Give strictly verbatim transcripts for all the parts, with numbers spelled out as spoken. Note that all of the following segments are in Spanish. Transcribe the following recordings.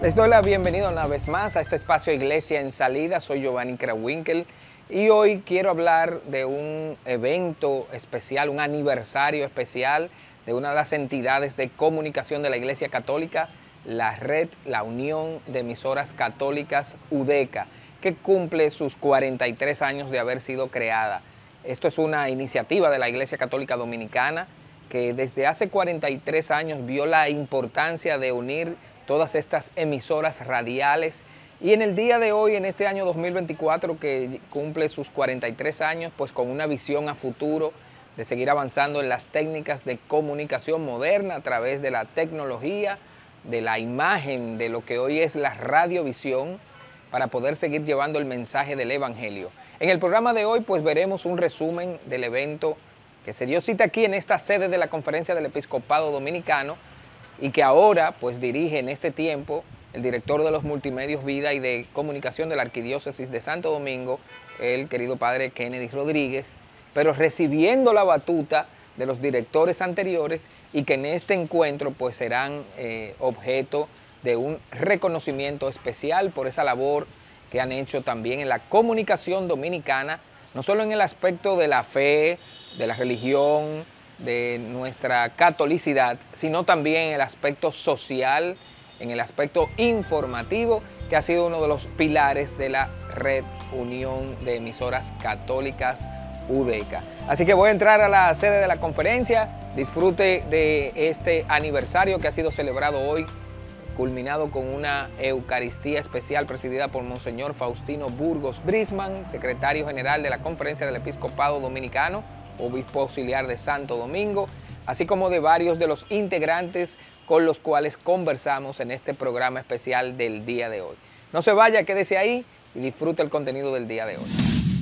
Les doy la bienvenida una vez más a este espacio Iglesia en Salida. Soy Giovanni Krawinkel y hoy quiero hablar de un evento especial, un aniversario especial de una de las entidades de comunicación de la Iglesia Católica, la Red, la Unión de Emisoras Católicas UDECA, que cumple sus cuarenta y tres años de haber sido creada. Esto es una iniciativa de la Iglesia Católica Dominicana que desde hace cuarenta y tres años vio la importancia de unir todas estas emisoras radiales, y en el día de hoy, en este año dos mil veinticuatro, que cumple sus cuarenta y tres años, pues con una visión a futuro de seguir avanzando en las técnicas de comunicación moderna a través de la tecnología, de la imagen, de lo que hoy es la radiovisión, para poder seguir llevando el mensaje del Evangelio. En el programa de hoy, pues veremos un resumen del evento que se dio cita aquí en esta sede de la Conferencia del Episcopado Dominicano, y que ahora pues dirige en este tiempo el director de los multimedios Vida y de Comunicación de la Arquidiócesis de Santo Domingo, el querido padre Kennedy Rodríguez, pero recibiendo la batuta de los directores anteriores, y que en este encuentro pues serán eh, objeto de un reconocimiento especial por esa labor que han hecho también en la comunicación dominicana, no solo en el aspecto de la fe, de la religión, de nuestra catolicidad, sino también en el aspecto social, en el aspecto informativo, que ha sido uno de los pilares de la Red Unión de Emisoras Católicas UDECA. Así que voy a entrar a la sede de la conferencia. Disfrute de este aniversario que ha sido celebrado hoy, culminado con una Eucaristía especial presidida por Monseñor Faustino Burgos Brisman, secretario general de la Conferencia del Episcopado Dominicano, obispo auxiliar de Santo Domingo, así como de varios de los integrantes con los cuales conversamos en este programa especial del día de hoy. No se vaya, quédese ahí y disfrute el contenido del día de hoy.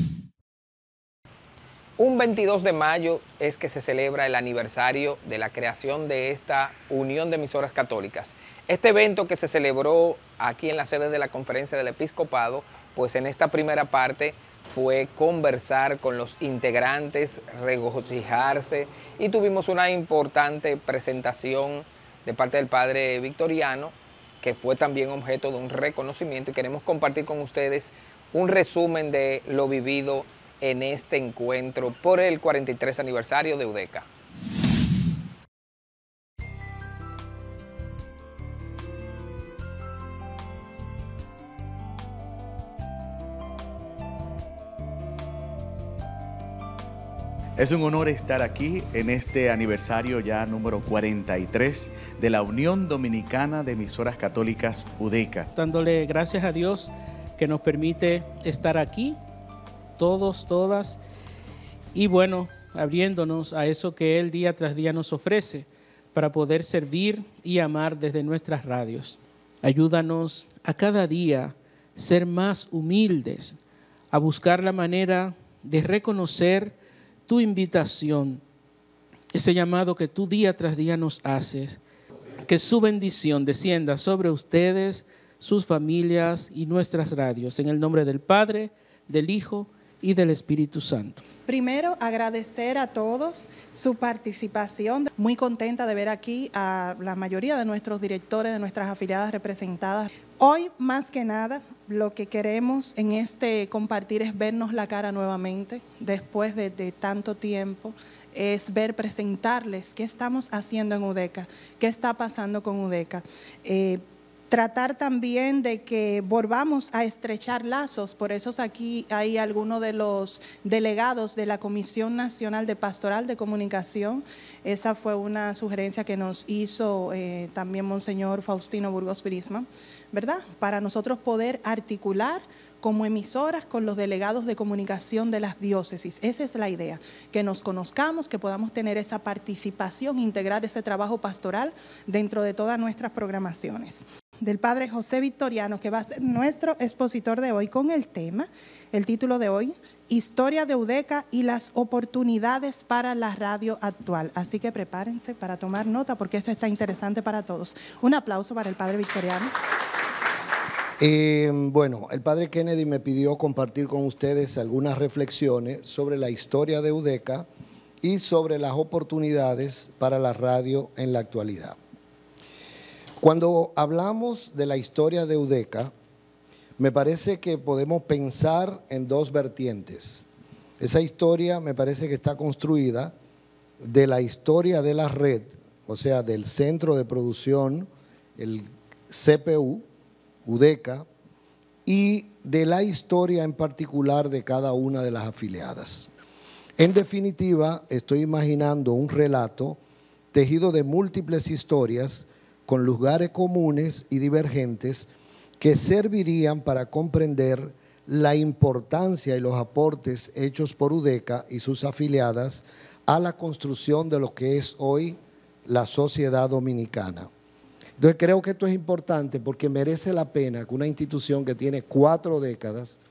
Un veintidós de mayo es que se celebra el aniversario de la creación de esta Unión de Emisoras Católicas. Este evento que se celebró aquí en la sede de la Conferencia del Episcopado, pues en esta primera parte fue conversar con los integrantes, regocijarse, y tuvimos una importante presentación de parte del padre Victoriano, que fue también objeto de un reconocimiento, y queremos compartir con ustedes un resumen de lo vivido en este encuentro por el cuarenta y tres aniversario de UDECA. Es un honor estar aquí en este aniversario ya número cuarenta y tres de la Unión Dominicana de Emisoras Católicas UDECA. Dándole gracias a Dios que nos permite estar aquí, todos, todas, y bueno, abriéndonos a eso que Él día tras día nos ofrece para poder servir y amar desde nuestras radios. Ayúdanos a cada día ser más humildes, a buscar la manera de reconocer tu invitación, ese llamado que tú día tras día nos haces, que su bendición descienda sobre ustedes, sus familias y nuestras radios, en el nombre del Padre, del Hijo y del Espíritu Santo. Primero, agradecer a todos su participación. Muy contenta de ver aquí a la mayoría de nuestros directores, de nuestras afiliadas representadas. Hoy, más que nada, lo que queremos en este compartir es vernos la cara nuevamente, después de, de tanto tiempo, es ver, presentarles qué estamos haciendo en UDECA, qué está pasando con UDECA. Eh, Tratar también de que volvamos a estrechar lazos, por eso aquí hay algunos de los delegados de la Comisión Nacional de Pastoral de Comunicación. Esa fue una sugerencia que nos hizo eh, también Monseñor Faustino Burgos Brisman, ¿verdad? Para nosotros poder articular como emisoras con los delegados de comunicación de las diócesis. Esa es la idea, que nos conozcamos, que podamos tener esa participación, integrar ese trabajo pastoral dentro de todas nuestras programaciones. Del padre José Victoriano, que va a ser nuestro expositor de hoy con el tema, el título de hoy, Historia de UDECA y las oportunidades para la radio actual. Así que prepárense para tomar nota porque esto está interesante para todos. Un aplauso para el padre Victoriano. Eh, bueno, el padre Kennedy me pidió compartir con ustedes algunas reflexiones sobre la historia de UDECA y sobre las oportunidades para la radio en la actualidad. Cuando hablamos de la historia de UDECA, me parece que podemos pensar en dos vertientes. Esa historia me parece que está construida de la historia de la red, o sea, del centro de producción, el C P U, UDECA, y de la historia en particular de cada una de las afiliadas. En definitiva, estoy imaginando un relato tejido de múltiples historias con lugares comunes y divergentes que servirían para comprender la importancia y los aportes hechos por UDECA y sus afiliadas a la construcción de lo que es hoy la sociedad dominicana. Entonces creo que esto es importante porque merece la pena que una institución que tiene cuatro décadas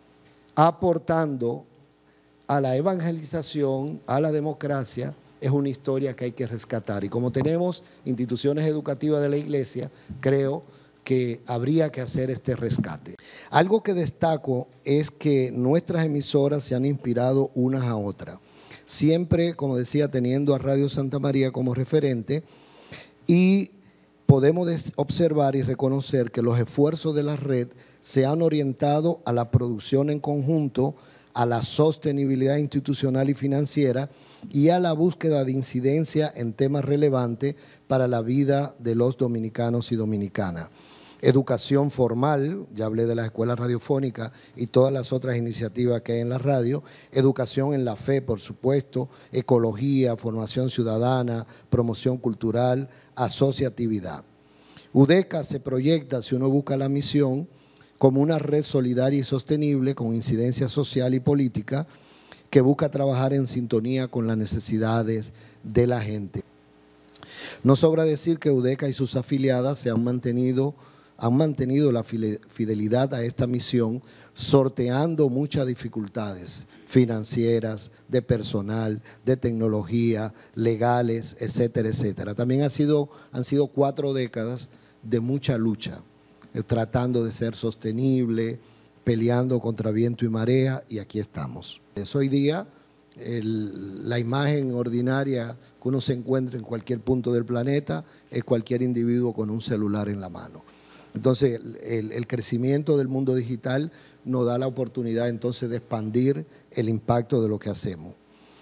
aportando a la evangelización, a la democracia, es una historia que hay que rescatar. Y como tenemos instituciones educativas de la iglesia, creo que habría que hacer este rescate. Algo que destaco es que nuestras emisoras se han inspirado unas a otras. Siempre, como decía, teniendo a Radio Santa María como referente, y podemos observar y reconocer que los esfuerzos de la red se han orientado a la producción en conjunto, a la sostenibilidad institucional y financiera y a la búsqueda de incidencia en temas relevantes para la vida de los dominicanos y dominicanas. Educación formal, ya hablé de las escuelas radiofónicas y todas las otras iniciativas que hay en la radio, educación en la fe, por supuesto, ecología, formación ciudadana, promoción cultural, asociatividad. UDECA se proyecta, si uno busca la misión, como una red solidaria y sostenible con incidencia social y política que busca trabajar en sintonía con las necesidades de la gente. No sobra decir que UDECA y sus afiliadas se han mantenido, han mantenido la fidelidad a esta misión, sorteando muchas dificultades financieras, de personal, de tecnología, legales, etcétera, etcétera. También ha sido, han sido cuatro décadas de mucha lucha, tratando de ser sostenible, peleando contra viento y marea, y aquí estamos. Es hoy día el, la imagen ordinaria que uno se encuentra en cualquier punto del planeta es cualquier individuo con un celular en la mano. Entonces, el, el crecimiento del mundo digital nos da la oportunidad entonces de expandir el impacto de lo que hacemos.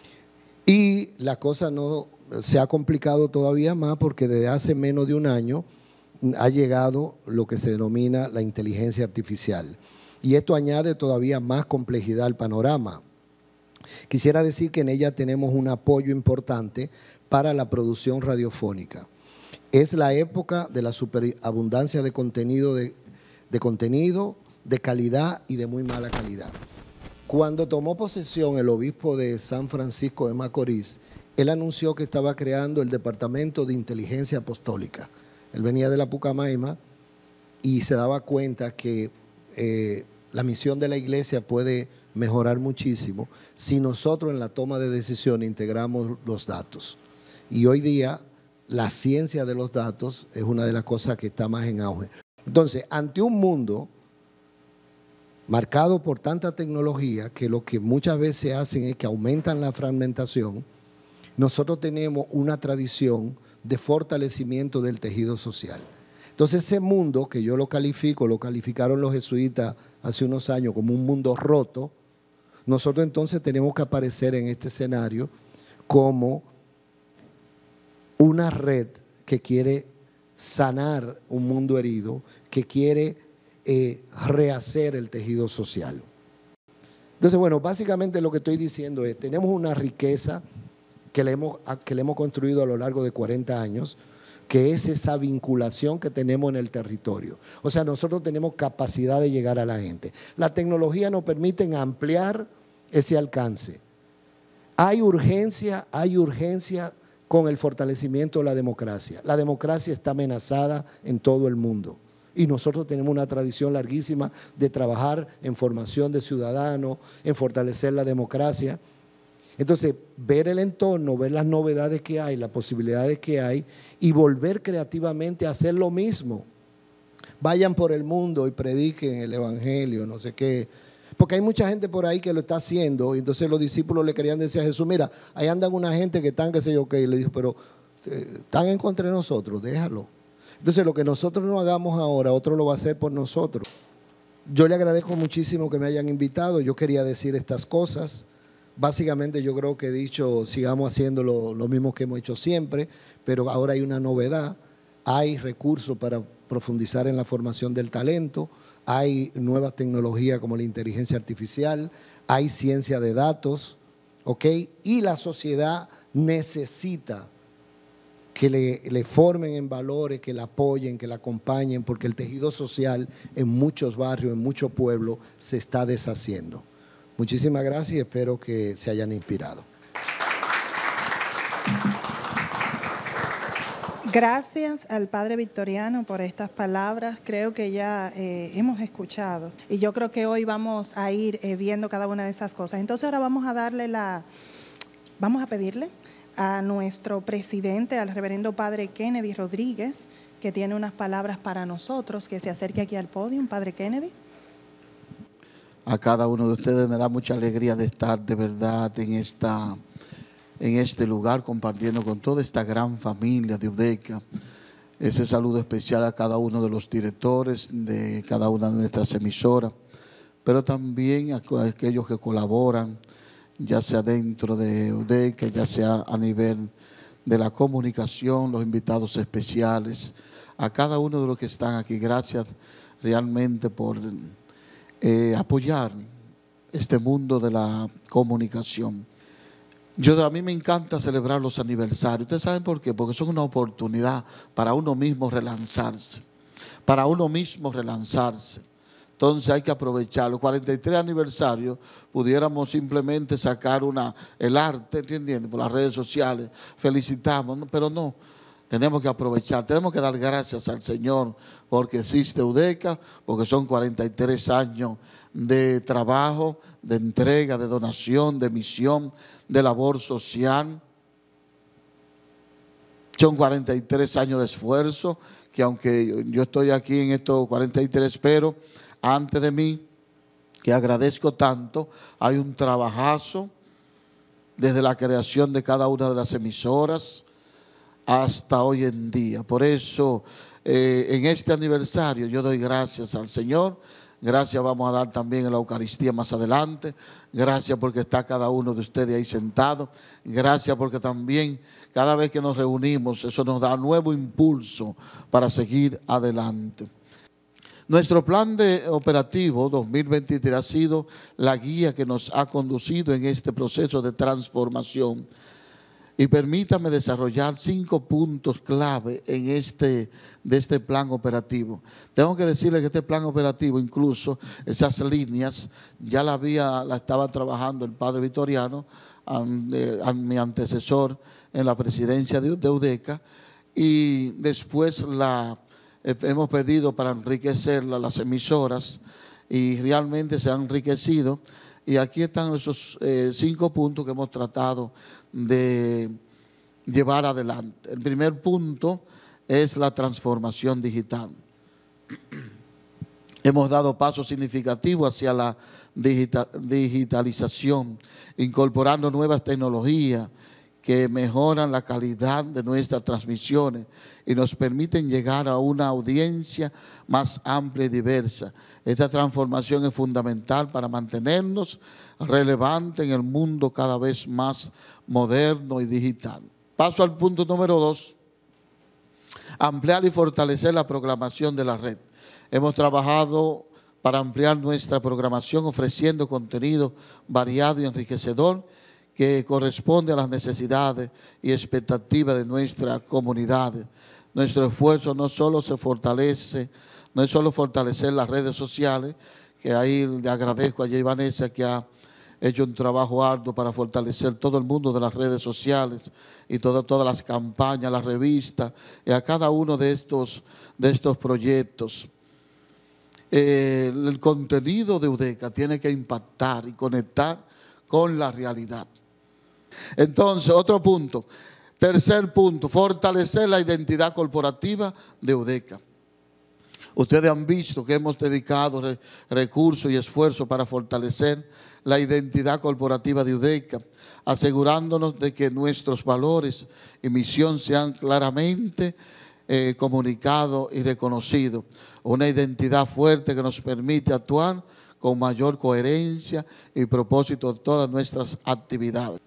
Y la cosa no se ha complicado todavía más porque desde hace menos de un año ha llegado lo que se denomina la inteligencia artificial. Y esto añade todavía más complejidad al panorama. Quisiera decir que en ella tenemos un apoyo importante para la producción radiofónica. Es la época de la superabundancia de contenido, de, de contenido, de calidad y de muy mala calidad. Cuando tomó posesión el obispo de San Francisco de Macorís, él anunció que estaba creando el Departamento de Inteligencia Apostólica. Él venía de la Pucamaima y se daba cuenta que eh, la misión de la iglesia puede mejorar muchísimo si nosotros en la toma de decisiones integramos los datos. Y hoy día la ciencia de los datos es una de las cosas que está más en auge. Entonces, ante un mundo marcado por tanta tecnología que lo que muchas veces hacen es que aumentan la fragmentación, nosotros tenemos una tradición de fortalecimiento del tejido social. Entonces ese mundo que yo lo califico, lo calificaron los jesuitas hace unos años como un mundo roto, nosotros entonces tenemos que aparecer en este escenario como una red que quiere sanar un mundo herido, que quiere eh, rehacer el tejido social. Entonces, bueno, básicamente lo que estoy diciendo es, tenemos una riqueza que le hemos, que le hemos construido a lo largo de cuarenta años, que es esa vinculación que tenemos en el territorio. O sea, nosotros tenemos capacidad de llegar a la gente. La tecnología nos permite ampliar ese alcance. Hay urgencia, hay urgencia con el fortalecimiento de la democracia. La democracia está amenazada en todo el mundo. Y nosotros tenemos una tradición larguísima de trabajar en formación de ciudadanos, en fortalecer la democracia. Entonces, ver el entorno, ver las novedades que hay, las posibilidades que hay y volver creativamente a hacer lo mismo. Vayan por el mundo y prediquen el evangelio, no sé qué. Porque hay mucha gente por ahí que lo está haciendo y entonces los discípulos le querían decir a Jesús, mira, ahí andan una gente que están, qué sé yo qué. Y le dijo, pero eh, están en contra de nosotros, déjalo. Entonces, lo que nosotros no hagamos ahora, otro lo va a hacer por nosotros. Yo le agradezco muchísimo que me hayan invitado. Yo quería decir estas cosas. Básicamente yo creo que he dicho, sigamos haciendo lo, lo mismo que hemos hecho siempre, pero ahora hay una novedad. Hay recursos para profundizar en la formación del talento, hay nuevas tecnologías como la inteligencia artificial, hay ciencia de datos, ¿ok? Y la sociedad necesita que le, le formen en valores, que la apoyen, que la acompañen, porque el tejido social en muchos barrios, en muchos pueblos, se está deshaciendo. Muchísimas gracias y espero que se hayan inspirado. Gracias al Padre Victoriano por estas palabras. Creo que ya eh, hemos escuchado y yo creo que hoy vamos a ir eh, viendo cada una de esas cosas. Entonces ahora vamos a darle la, vamos a pedirle a nuestro presidente, al reverendo Padre Kennedy Rodríguez, que tiene unas palabras para nosotros, que se acerque aquí al podio. Padre Kennedy. A cada uno de ustedes me da mucha alegría de estar de verdad en, esta, en este lugar compartiendo con toda esta gran familia de UDECA. Ese saludo especial a cada uno de los directores de cada una de nuestras emisoras, pero también a aquellos que colaboran, ya sea dentro de UDECA, ya sea a nivel de la comunicación, los invitados especiales, a cada uno de los que están aquí. Gracias realmente por eh, apoyar este mundo de la comunicación. Yo, a mí me encanta celebrar los aniversarios. ¿Ustedes saben por qué? Porque son una oportunidad para uno mismo relanzarse, para uno mismo relanzarse. Entonces hay que aprovechar los cuarenta y tres aniversarios, pudiéramos simplemente sacar una, el arte, ¿entiendes? Por las redes sociales, felicitamos, ¿no? Pero no, tenemos que aprovechar, tenemos que dar gracias al Señor porque existe UDECA, porque son cuarenta y tres años de trabajo, de entrega, de donación, de misión, de labor social. Son cuarenta y tres años de esfuerzo, que aunque yo estoy aquí en estos cuarenta y tres, pero antes de mí, que agradezco tanto, hay un trabajazo desde la creación de cada una de las emisoras hasta hoy en día. Por eso, eh, en este aniversario yo doy gracias al Señor. Gracias vamos a dar también en la Eucaristía más adelante. Gracias porque está cada uno de ustedes ahí sentado. Gracias porque también cada vez que nos reunimos, eso nos da nuevo impulso para seguir adelante. Nuestro plan de operativo dos mil veintitrés ha sido la guía que nos ha conducido en este proceso de transformación. Y permítame desarrollar cinco puntos clave en este, de este plan operativo. Tengo que decirle que este plan operativo, incluso esas líneas, ya la había, la estaba trabajando el Padre Victoriano, an, eh, an, mi antecesor en la presidencia de, de UDECA, y después la hemos pedido para enriquecerla las emisoras y realmente se han enriquecido. Y aquí están esos eh, cinco puntos que hemos tratado de llevar adelante. El primer punto es la transformación digital. Hemos dado pasos significativos hacia la digital, digitalización, incorporando nuevas tecnologías que mejoran la calidad de nuestras transmisiones y nos permiten llegar a una audiencia más amplia y diversa. Esta transformación es fundamental para mantenernos relevantes en el mundo cada vez más moderno y digital. Paso al punto número dos, ampliar y fortalecer la programación de la red. Hemos trabajado para ampliar nuestra programación ofreciendo contenido variado y enriquecedor que corresponde a las necesidades y expectativas de nuestra comunidad. Nuestro esfuerzo no solo se fortalece, no es solo fortalecer las redes sociales, que ahí le agradezco a Jay Vanessa que ha hecho un trabajo arduo para fortalecer todo el mundo de las redes sociales y todo, todas las campañas, las revistas, y a cada uno de estos, de estos proyectos. Eh, el contenido de UDECA tiene que impactar y conectar con la realidad. Entonces, otro punto, tercer punto, fortalecer la identidad corporativa de UDECA. Ustedes han visto que hemos dedicado re, recursos y esfuerzos para fortalecer la identidad corporativa de UDECA, asegurándonos de que nuestros valores y misión sean claramente eh, comunicado y reconocido. Una identidad fuerte que nos permite actuar con mayor coherencia y propósito en todas nuestras actividades.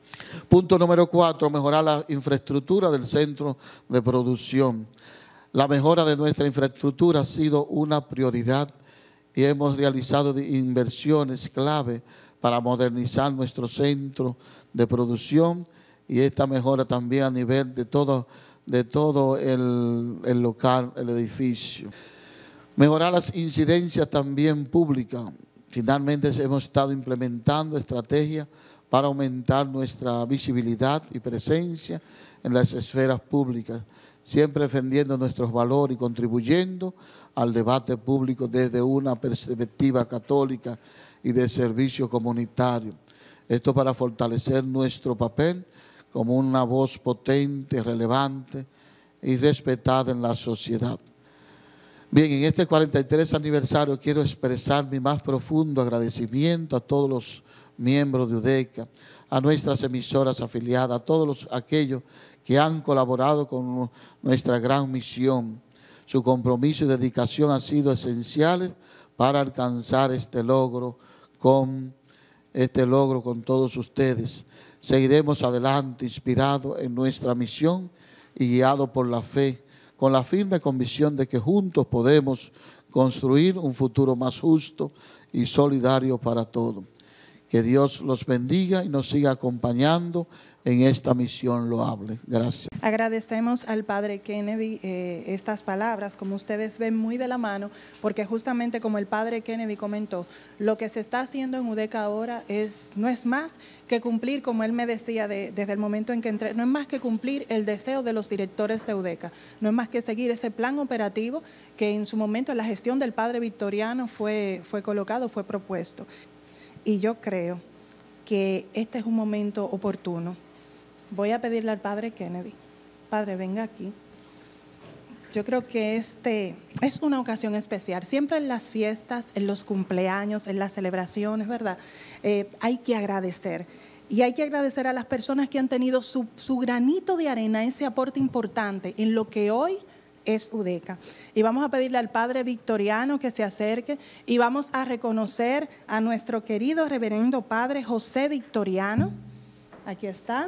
Punto número cuatro, mejorar la infraestructura del centro de producción. La mejora de nuestra infraestructura ha sido una prioridad y hemos realizado inversiones clave para modernizar nuestro centro de producción y esta mejora también a nivel de todo, de todo el, el local, el edificio. Mejorar las incidencias también públicas. Finalmente hemos estado implementando estrategias para aumentar nuestra visibilidad y presencia en las esferas públicas, siempre defendiendo nuestros valores y contribuyendo al debate público desde una perspectiva católica y de servicio comunitario. Esto para fortalecer nuestro papel como una voz potente, relevante y respetada en la sociedad. Bien, en este cuarenta y tres aniversario quiero expresar mi más profundo agradecimiento a todos los miembros de UDECA, a nuestras emisoras afiliadas, a todos los, aquellos que han colaborado con nuestra gran misión. Su compromiso y dedicación han sido esenciales para alcanzar este logro con, este logro con todos ustedes. Seguiremos adelante inspirados en nuestra misión y guiados por la fe, con la firme convicción de que juntos podemos construir un futuro más justo y solidario para todos. Que Dios los bendiga y nos siga acompañando en esta misión loable. Gracias. Agradecemos al Padre Kennedy eh, estas palabras, como ustedes ven, muy de la mano, porque justamente como el Padre Kennedy comentó, lo que se está haciendo en UDECA ahora es, no es más que cumplir, como él me decía de, desde el momento en que entré, no es más que cumplir el deseo de los directores de UDECA, no es más que seguir ese plan operativo que en su momento en la gestión del Padre Victoriano fue, fue colocado, fue propuesto. Y yo creo que este es un momento oportuno. Voy a pedirle al Padre Kennedy, Padre, venga aquí. Yo creo que este es una ocasión especial. Siempre en las fiestas, en los cumpleaños, en las celebraciones, ¿verdad? Eh, hay que agradecer. Y hay que agradecer a las personas que han tenido su, su granito de arena, ese aporte importante en lo que hoy es UDECA. Y vamos a pedirle al Padre Victoriano que se acerque y vamos a reconocer a nuestro querido reverendo Padre José Victoriano. Aquí está.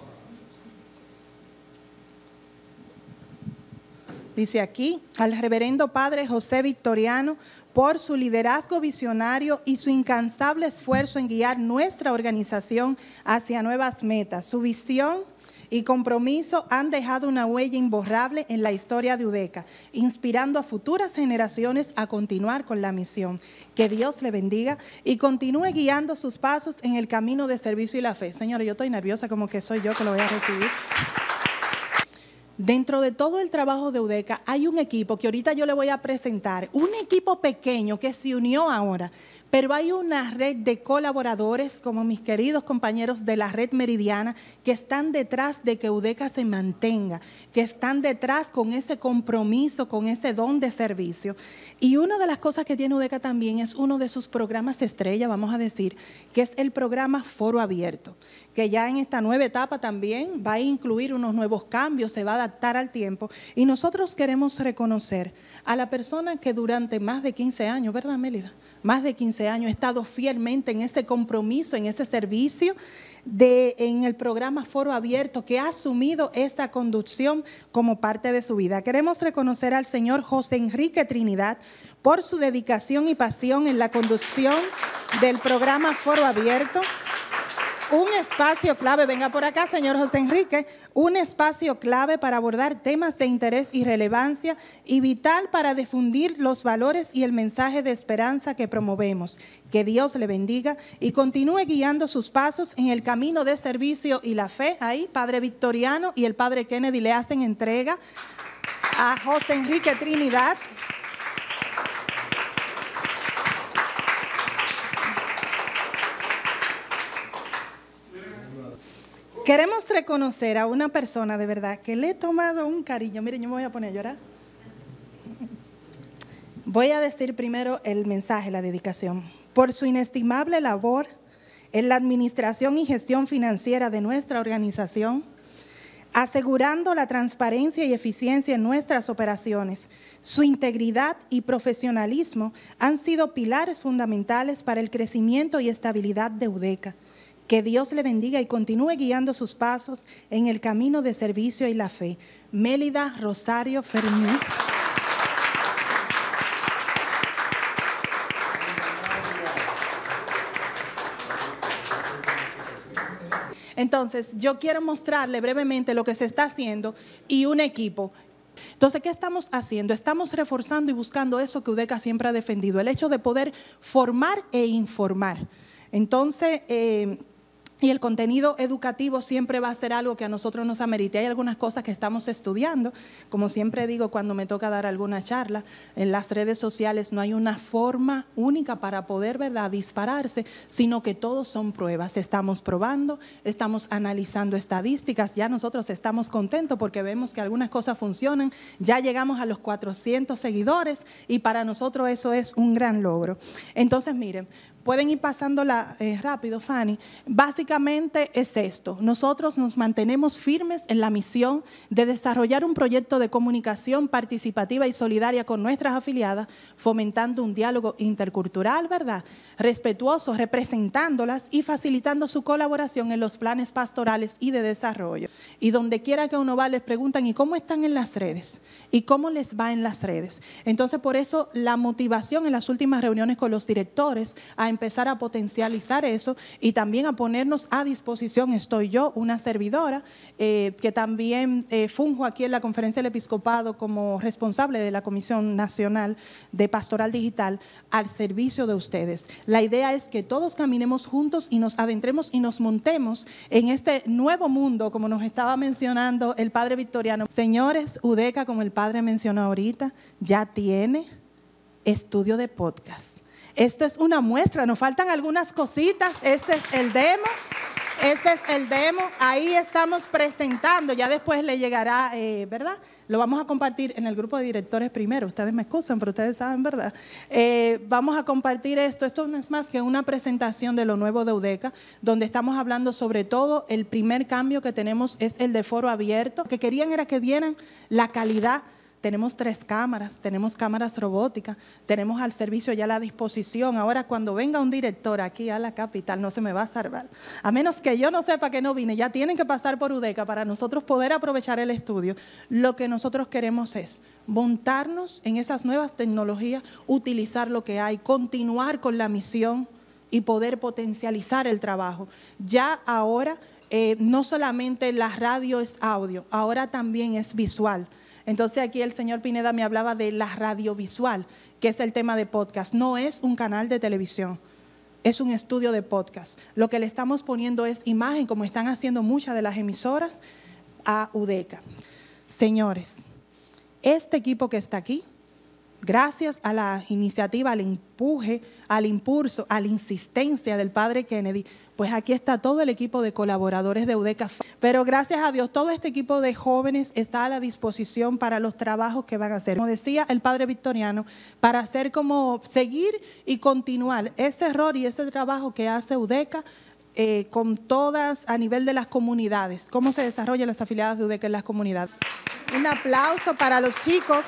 Dice aquí, al reverendo Padre José Victoriano, por su liderazgo visionario y su incansable esfuerzo en guiar nuestra organización hacia nuevas metas. Su visión y compromiso han dejado una huella imborrable en la historia de UDECA, inspirando a futuras generaciones a continuar con la misión. Que Dios le bendiga y continúe guiando sus pasos en el camino de servicio y la fe. Señora, yo estoy nerviosa como que soy yo que lo voy a recibir. Dentro de todo el trabajo de UDECA hay un equipo que ahorita yo le voy a presentar, un equipo pequeño que se unió ahora, pero hay una red de colaboradores como mis queridos compañeros de la red meridiana que están detrás de que UDECA se mantenga, que están detrás con ese compromiso, con ese don de servicio. Y una de las cosas que tiene UDECA también es uno de sus programas estrella, vamos a decir, que es el programa Foro Abierto, que ya en esta nueva etapa también va a incluir unos nuevos cambios, se va a adaptar al tiempo. Y nosotros queremos reconocer a la persona que durante más de quince años, ¿verdad, Mélida? Más de quince años, ha estado fielmente en ese compromiso, en ese servicio, de, en el programa Foro Abierto, que ha asumido esa conducción como parte de su vida. Queremos reconocer al señor José Enrique Trinidad por su dedicación y pasión en la conducción del programa Foro Abierto. Un espacio clave, venga por acá, señor José Enrique, un espacio clave para abordar temas de interés y relevancia y vital para difundir los valores y el mensaje de esperanza que promovemos. Que Dios le bendiga y continúe guiando sus pasos en el camino de servicio y la fe. Ahí, Padre Victoriano y el Padre Kennedy le hacen entrega a José Enrique Trinidad. Queremos reconocer a una persona de verdad que le he tomado un cariño. Miren, yo me voy a poner a llorar. Voy a decir primero el mensaje, la dedicación. Por su inestimable labor en la administración y gestión financiera de nuestra organización, asegurando la transparencia y eficiencia en nuestras operaciones. Su integridad y profesionalismo han sido pilares fundamentales para el crecimiento y estabilidad de UDECA. Que Dios le bendiga y continúe guiando sus pasos en el camino de servicio y la fe. Mélida Rosario Fermín. Entonces, yo quiero mostrarle brevemente lo que se está haciendo y un equipo. Entonces, ¿qué estamos haciendo? Estamos reforzando y buscando eso que UDECA siempre ha defendido, el hecho de poder formar e informar. Entonces, eh, y el contenido educativo siempre va a ser algo que a nosotros nos amerite. Hay algunas cosas que estamos estudiando, como siempre digo cuando me toca dar alguna charla, en las redes sociales no hay una forma única para poder, ¿verdad?, dispararse, sino que todos son pruebas. Estamos probando, estamos analizando estadísticas, ya nosotros estamos contentos porque vemos que algunas cosas funcionan, ya llegamos a los cuatrocientos seguidores y para nosotros eso es un gran logro. Entonces, miren, pueden ir pasándola eh, rápido, Fanny. Básicamente es esto. Nosotros nos mantenemos firmes en la misión de desarrollar un proyecto de comunicación participativa y solidaria con nuestras afiliadas, fomentando un diálogo intercultural, ¿verdad?, respetuoso, representándolas y facilitando su colaboración en los planes pastorales y de desarrollo. Y donde quiera que uno va, les preguntan, ¿y cómo están en las redes? ¿Y cómo les va en las redes? Entonces, por eso la motivación en las últimas reuniones con los directores a empezar a potencializar eso y también a ponernos a disposición. Estoy yo, una servidora, eh, que también eh, funjo aquí en la Conferencia del Episcopado como responsable de la Comisión Nacional de Pastoral Digital, al servicio de ustedes. La idea es que todos caminemos juntos y nos adentremos y nos montemos en este nuevo mundo, como nos estaba mencionando el Padre Victoriano. Señores, UDECA, como el Padre mencionó ahorita, ya tiene estudio de podcast. Esto es una muestra, nos faltan algunas cositas, este es el demo, este es el demo, ahí estamos presentando, ya después le llegará, eh, ¿verdad? Lo vamos a compartir en el grupo de directores primero, ustedes me excusan, pero ustedes saben, ¿verdad? Eh, vamos a compartir esto, esto no es más que una presentación de lo nuevo de UDECA, donde estamos hablando sobre todo, el primer cambio que tenemos es el de foro abierto, que querían era que vieran la calidad. Tenemos tres cámaras, tenemos cámaras robóticas, tenemos al servicio ya a la disposición. Ahora, cuando venga un director aquí a la capital, no se me va a salvar. A menos que yo no sepa que no vine, ya tienen que pasar por UDECA para nosotros poder aprovechar el estudio. Lo que nosotros queremos es montarnos en esas nuevas tecnologías, utilizar lo que hay, continuar con la misión y poder potencializar el trabajo. Ya ahora, eh, no solamente la radio es audio, ahora también es visual. Entonces aquí el señor Pineda me hablaba de la radiovisual, que es el tema de podcast. No es un canal de televisión, es un estudio de podcast. Lo que le estamos poniendo es imagen, como están haciendo muchas de las emisoras, a UDECA. Señores, este equipo que está aquí, gracias a la iniciativa, al empuje, al impulso, a la insistencia del Padre Kennedy, pues aquí está todo el equipo de colaboradores de UDECA. Pero gracias a Dios, todo este equipo de jóvenes está a la disposición para los trabajos que van a hacer. Como decía el Padre Victoriano, para hacer como seguir y continuar ese error y ese trabajo que hace UDECA, eh, con todas a nivel de las comunidades. Cómo se desarrollan las afiliadas de UDECA en las comunidades. Un aplauso para los chicos.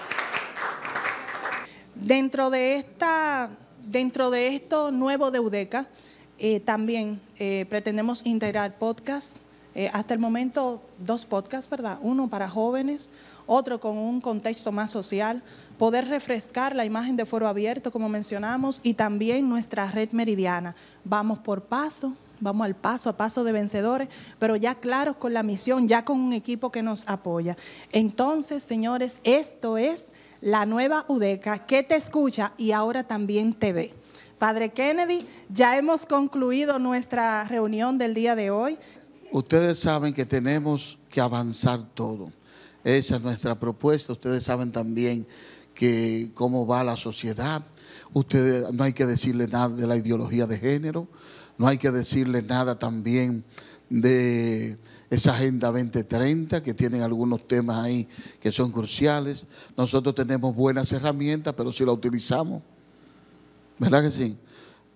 Dentro de, esta, dentro de esto nuevo de UDECA, eh, también eh, pretendemos integrar podcasts. Eh, hasta el momento, dos podcasts, ¿verdad? Uno para jóvenes, otro con un contexto más social, poder refrescar la imagen de foro abierto, como mencionamos, y también nuestra red meridiana. Vamos por paso, vamos al paso a paso de vencedores, pero ya claros con la misión, ya con un equipo que nos apoya. Entonces, señores, esto es la nueva UDECA que te escucha y ahora también te ve. Padre Kennedy, ya hemos concluido nuestra reunión del día de hoy. Ustedes saben que tenemos que avanzar todo. Esa es nuestra propuesta. Ustedes saben también que cómo va la sociedad. Ustedes, no hay que decirle nada de la ideología de género, no hay que decirle nada también de esa Agenda veinte treinta, que tienen algunos temas ahí que son cruciales. Nosotros tenemos buenas herramientas, pero si la utilizamos, ¿verdad que sí?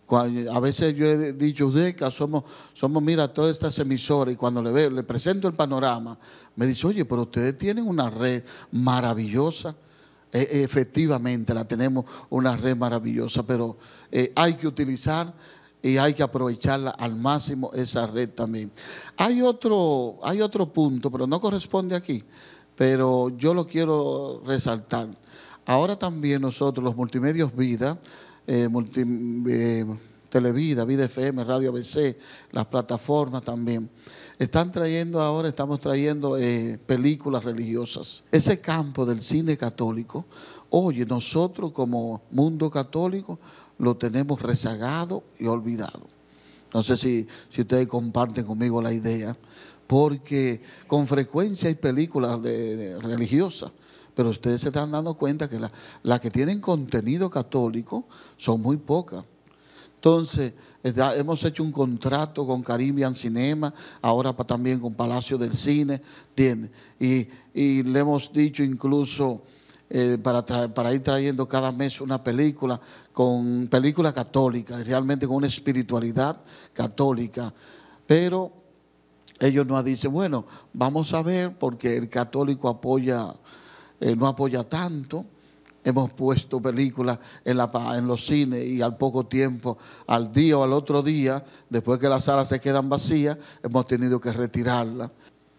Cuando, a veces yo he dicho, UDECA, somos, somos, mira, todas estas emisoras, y cuando le veo, le presento el panorama, me dice, oye, pero ustedes tienen una red maravillosa. E, efectivamente, la tenemos una red maravillosa, pero eh, hay que utilizar y hay que aprovecharla al máximo esa red también. Hay otro, hay otro punto, pero no corresponde aquí, pero yo lo quiero resaltar. Ahora también nosotros, los Multimedios Vida, eh, multi, eh, Televida, Vida F M, Radio A B C, las plataformas también, están trayendo ahora, estamos trayendo eh, películas religiosas. Ese campo del cine católico, oye, nosotros como mundo católico lo tenemos rezagado y olvidado. No sé si, si ustedes comparten conmigo la idea, porque con frecuencia hay películas de, de religiosas, pero ustedes se están dando cuenta que las la que tienen contenido católico son muy pocas. Entonces, hemos hecho un contrato con Caribbean Cinema, ahora también con Palacio del Cine, ¿entiendes? Y, y le hemos dicho incluso eh, para, para ir trayendo cada mes una película, con película católica, realmente con una espiritualidad católica. Pero ellos nos dicen, bueno, vamos a ver, porque el católico apoya, eh, no apoya tanto. Hemos puesto películas en, la, en los cines y al poco tiempo, al día o al otro día, después que las salas se quedan vacías, hemos tenido que retirarlas.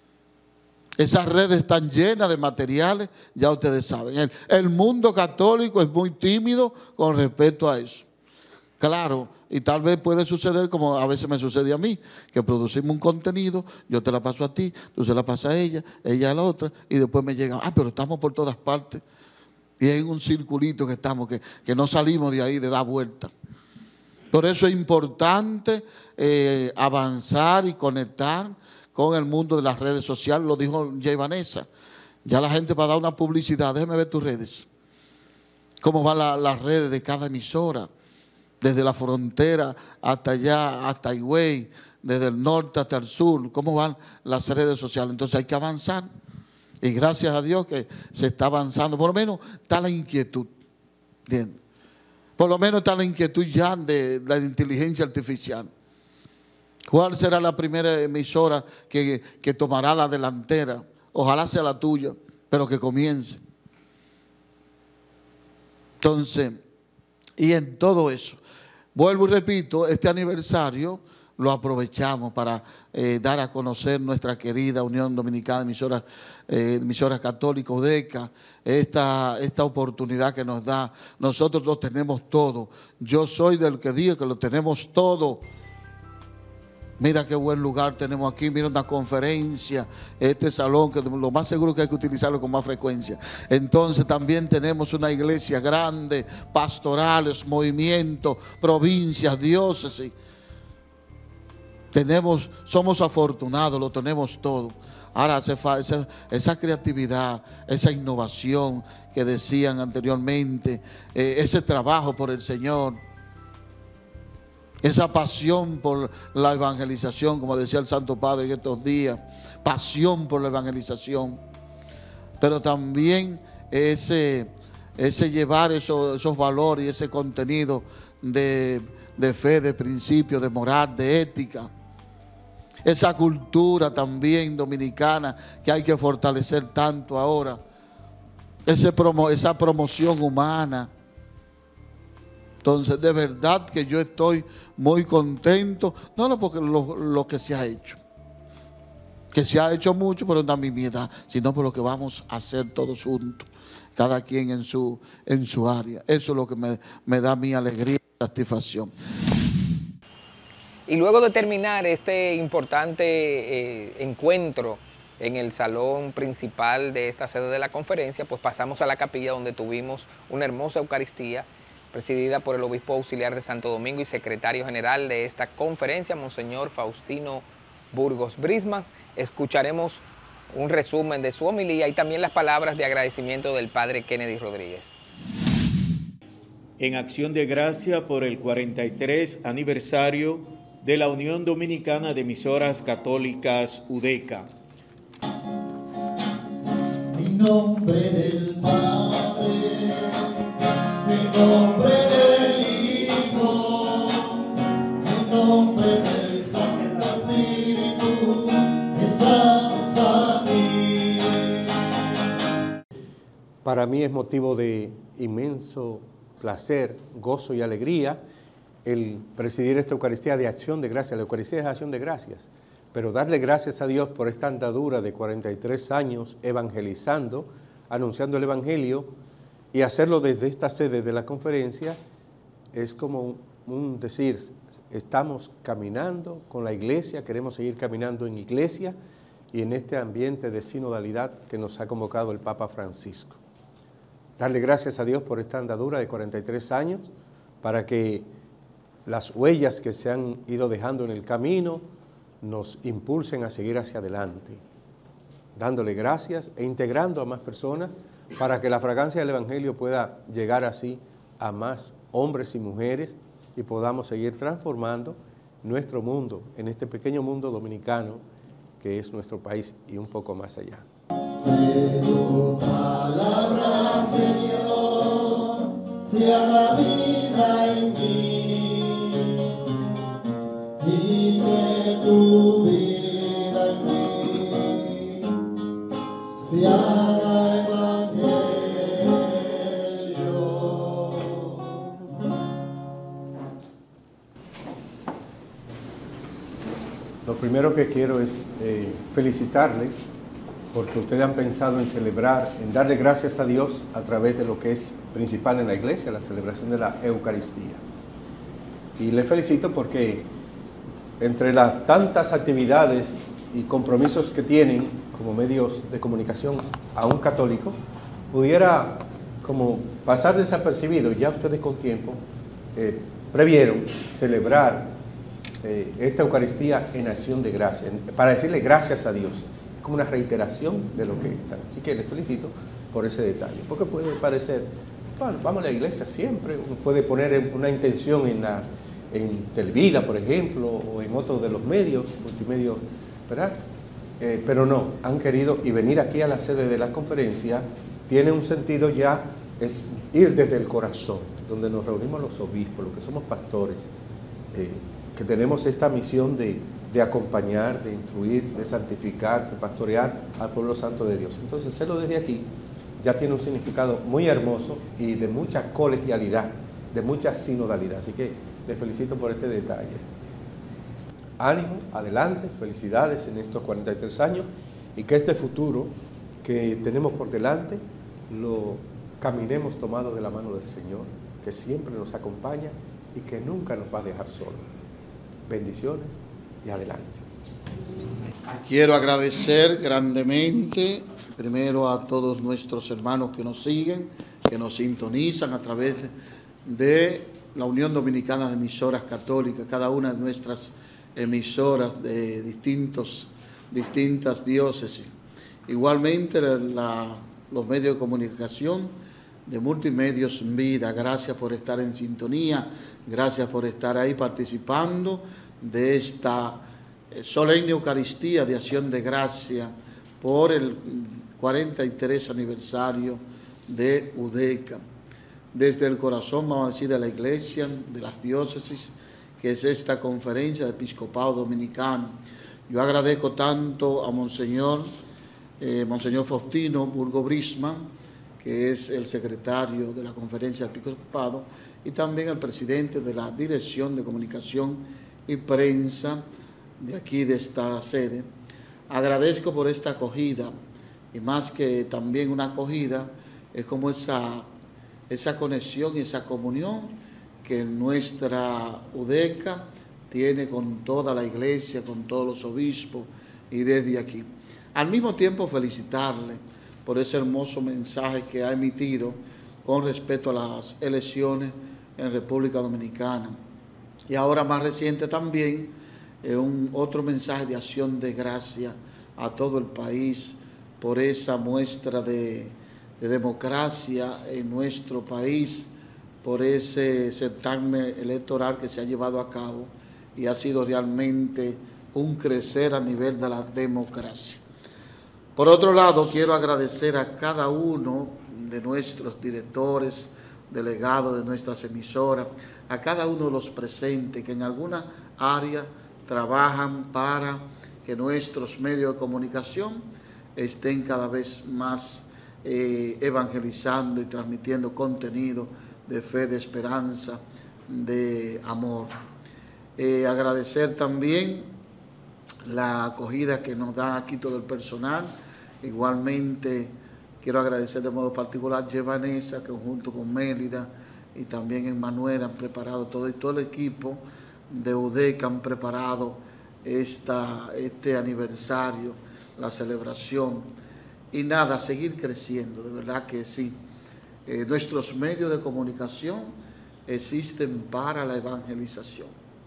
Esas redes están llenas de materiales, ya ustedes saben. El, el mundo católico es muy tímido con respecto a eso. Claro, y tal vez puede suceder como a veces me sucede a mí, que producimos un contenido, yo te la paso a ti, tú se la pasas a ella, ella a la otra, y después me llegan, ah, pero estamos por todas partes. Y hay un circulito que estamos, que, que no salimos de ahí de dar vuelta. Por eso es importante eh, avanzar y conectar con el mundo de las redes sociales. Lo dijo Jay Vanessa. Ya la gente va a dar una publicidad. Déjeme ver tus redes. Cómo van la, las redes de cada emisora. Desde la frontera hasta allá, hasta Higüey, desde el norte hasta el sur. Cómo van las redes sociales. Entonces hay que avanzar. Y gracias a Dios que se está avanzando. Por lo menos está la inquietud. ¿Entiendes? Por lo menos está la inquietud ya de la inteligencia artificial. ¿Cuál será la primera emisora que, que tomará la delantera? Ojalá sea la tuya, pero que comience. Entonces, y en todo eso, vuelvo y repito, este aniversario lo aprovechamos para eh, dar a conocer nuestra querida Unión Dominicana de Emisoras, eh, Emisoras Católicas, UDECA, esta, esta oportunidad que nos da. Nosotros lo tenemos todo. Yo soy del que digo que lo tenemos todo. Mira qué buen lugar tenemos aquí, mira una conferencia, este salón, que lo más seguro que hay que utilizarlo con más frecuencia. Entonces también tenemos una iglesia grande, pastorales, movimientos, provincias, diócesis. Tenemos, somos afortunados, lo tenemos todo. Ahora hace falta esa, esa creatividad, esa innovación que decían anteriormente, eh, ese trabajo por el Señor, esa pasión por la evangelización, como decía el Santo Padre en estos días, pasión por la evangelización, pero también ese, ese llevar esos, esos valores y ese contenido de, de fe, de principio, de moral, de ética. Esa cultura también dominicana que hay que fortalecer tanto ahora. Ese promo, esa promoción humana. Entonces, de verdad que yo estoy muy contento, no porque lo, lo que se ha hecho, que se ha hecho mucho, pero no a mi edad, sino por lo que vamos a hacer todos juntos, cada quien en su, en su área. Eso es lo que me, me da mi alegría y satisfacción. Y luego de terminar este importante eh, encuentro en el salón principal de esta sede de la conferencia, pues pasamos a la capilla donde tuvimos una hermosa Eucaristía presidida por el obispo auxiliar de Santo Domingo y secretario general de esta conferencia, Monseñor Faustino Burgos Brisman. Escucharemos un resumen de su homilía y también las palabras de agradecimiento del padre Kennedy Rodríguez. En acción de gracia por el cuarenta y tres aniversario de la Unión Dominicana de Emisoras Católicas UDECA. En nombre del Padre, en nombre del Hijo en el Santo Espíritu, estamos aquí. Para mí es motivo de inmenso placer, gozo y alegría el presidir esta Eucaristía de acción de gracias. La Eucaristía es acción de gracias, pero darle gracias a Dios por esta andadura de cuarenta y tres años evangelizando, anunciando el Evangelio, y hacerlo desde esta sede de la conferencia es como un, un decir, estamos caminando con la iglesia, queremos seguir caminando en iglesia y en este ambiente de sinodalidad que nos ha convocado el Papa Francisco. Darle gracias a Dios por esta andadura de cuarenta y tres años, para que las huellas que se han ido dejando en el camino nos impulsen a seguir hacia adelante, dándole gracias e integrando a más personas para que la fragancia del Evangelio pueda llegar así a más hombres y mujeres y podamos seguir transformando nuestro mundo, en este pequeño mundo dominicano que es nuestro país y un poco más allá. Que tu palabra, Señor, sea la vida en mí, y que tu vida en mí se haga evangelio. Lo primero que quiero es eh, felicitarles porque ustedes han pensado en celebrar, en darle gracias a Dios a través de lo que es principal en la iglesia, la celebración de la Eucaristía. Y les felicito porque entre las tantas actividades y compromisos que tienen como medios de comunicación a un católico, pudiera como pasar desapercibido, ya ustedes con tiempo eh, previeron celebrar eh, esta Eucaristía en acción de gracia, para decirle gracias a Dios, como una reiteración de lo que están. Así que les felicito por ese detalle, porque puede parecer, bueno, vamos a la iglesia siempre, uno puede poner una intención en la en Televida, por ejemplo, o en otros de los medios, multimedios, ¿verdad? Eh, pero no, han querido, y venir aquí a la sede de la conferencia tiene un sentido ya, es ir desde el corazón, donde nos reunimos los obispos, los que somos pastores, eh, que tenemos esta misión de, de acompañar, de instruir, de santificar, de pastorear al pueblo santo de Dios. Entonces, hacerlo desde aquí ya tiene un significado muy hermoso y de mucha colegialidad, de mucha sinodalidad. Así que les felicito por este detalle. Ánimo, adelante, felicidades en estos cuarenta y tres años y que este futuro que tenemos por delante lo caminemos tomados de la mano del Señor, que siempre nos acompaña y que nunca nos va a dejar solos. Bendiciones y adelante. Quiero agradecer grandemente primero a todos nuestros hermanos que nos siguen, que nos sintonizan a través de la Unión Dominicana de Emisoras Católicas, cada una de nuestras emisoras de distintos, distintas diócesis. Igualmente la, los medios de comunicación de Multimedios Vida, gracias por estar en sintonía, gracias por estar ahí participando de esta solemne Eucaristía de Acción de Gracia por el cuarenta y tres aniversario de UDECA. Desde el corazón, vamos a decir, de la Iglesia, de las diócesis, que es esta conferencia de Episcopado Dominicano. Yo agradezco tanto a Monseñor, eh, Monseñor Faustino Burgo Brisman, que es el secretario de la conferencia de Episcopado, y también al presidente de la Dirección de Comunicación y Prensa de aquí, de esta sede. Agradezco por esta acogida, y más que también una acogida, es como esa... esa conexión y esa comunión que nuestra UDECA tiene con toda la iglesia, con todos los obispos y desde aquí. Al mismo tiempo felicitarle por ese hermoso mensaje que ha emitido con respecto a las elecciones en República Dominicana. Y ahora más reciente también, eh, un otro mensaje de acción de gracia a todo el país por esa muestra de de democracia en nuestro país, por ese certamen electoral que se ha llevado a cabo y ha sido realmente un crecer a nivel de la democracia. Por otro lado, quiero agradecer a cada uno de nuestros directores, delegados de nuestras emisoras, a cada uno de los presentes que en alguna área trabajan para que nuestros medios de comunicación estén cada vez más eh, evangelizando y transmitiendo contenido de fe, de esperanza, de amor. Eh, agradecer también la acogida que nos da aquí todo el personal. Igualmente quiero agradecer de modo particular a Vanessa, que junto con Mélida y también Emmanuel han preparado todo, y todo el equipo de UDECA han preparado esta, este aniversario, la celebración. Y nada, seguir creciendo, de verdad que sí. Eh, nuestros medios de comunicación existen para la evangelización.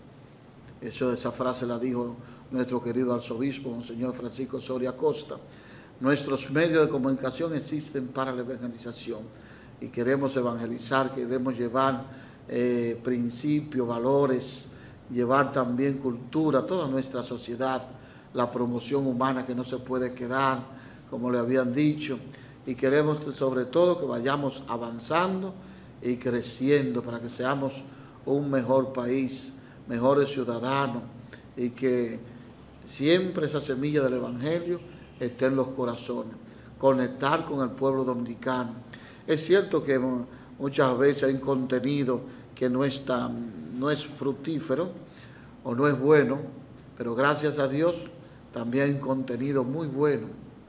Eso, esa frase la dijo nuestro querido arzobispo, Monseñor Francisco Soria Costa. Nuestros medios de comunicación existen para la evangelización y queremos evangelizar, queremos llevar eh, principios, valores, llevar también cultura a toda nuestra sociedad, la promoción humana que no se puede quedar, como le habían dicho, y queremos sobre todo que vayamos avanzando y creciendo para que seamos un mejor país, mejores ciudadanos, y que siempre esa semilla del Evangelio esté en los corazones, conectar con el pueblo dominicano. Es cierto que muchas veces hay un contenido que no, está, no es fructífero o no es bueno, pero gracias a Dios también hay un contenido muy bueno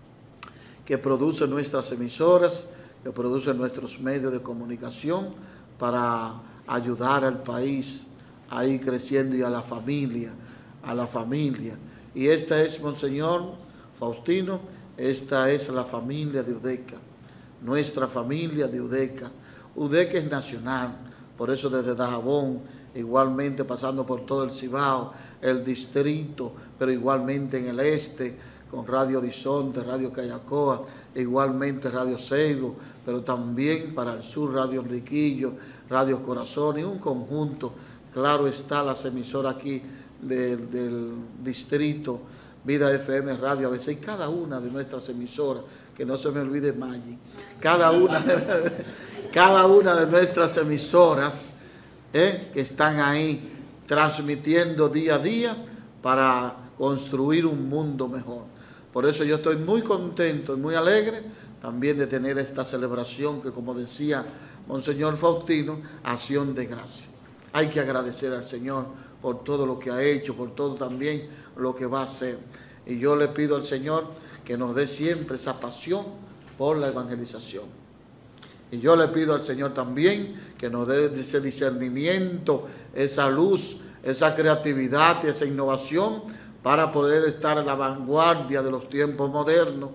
que producen nuestras emisoras, que producen nuestros medios de comunicación para ayudar al país a ir creciendo y a la familia, a la familia. Y esta es, Monseñor Faustino, esta es la familia de UDECA, nuestra familia de UDECA. UDECA es nacional, por eso desde Dajabón, igualmente pasando por todo el Cibao, el distrito, pero igualmente en el este, con Radio Horizonte, Radio Cayacoa, igualmente Radio Seibo, pero también para el sur Radio Enriquillo, Radio Corazón y un conjunto. Claro está las emisoras aquí de, del distrito, Vida F M Radio A B C, y cada una de nuestras emisoras, que no se me olvide Maggi, cada una de, cada una de nuestras emisoras eh, que están ahí transmitiendo día a día para construir un mundo mejor. Por eso yo estoy muy contento y muy alegre también de tener esta celebración que, como decía Monseñor Faustino, acción de gracia. Hay que agradecer al Señor por todo lo que ha hecho, por todo también lo que va a hacer. Y yo le pido al Señor que nos dé siempre esa pasión por la evangelización. Y yo le pido al Señor también que nos dé ese discernimiento, esa luz, esa creatividad y esa innovación para poder estar en la vanguardia de los tiempos modernos.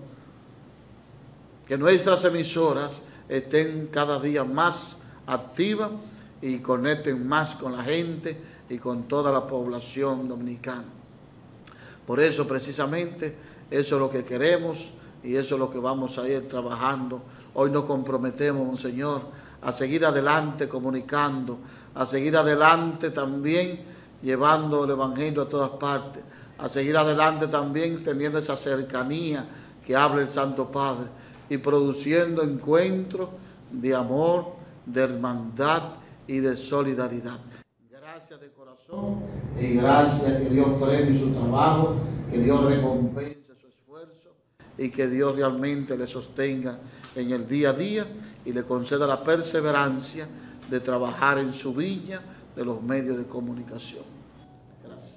Que nuestras emisoras estén cada día más activas y conecten más con la gente y con toda la población dominicana. Por eso, precisamente, eso es lo que queremos y eso es lo que vamos a ir trabajando. Hoy nos comprometemos, Monseñor, a seguir adelante comunicando, a seguir adelante también llevando el Evangelio a todas partes, a seguir adelante también teniendo esa cercanía que habla el Santo Padre y produciendo encuentros de amor, de hermandad y de solidaridad. Gracias de corazón y gracias, que Dios premie su trabajo, que Dios recompense su esfuerzo y que Dios realmente le sostenga en el día a día y le conceda la perseverancia de trabajar en su viña de los medios de comunicación. Gracias.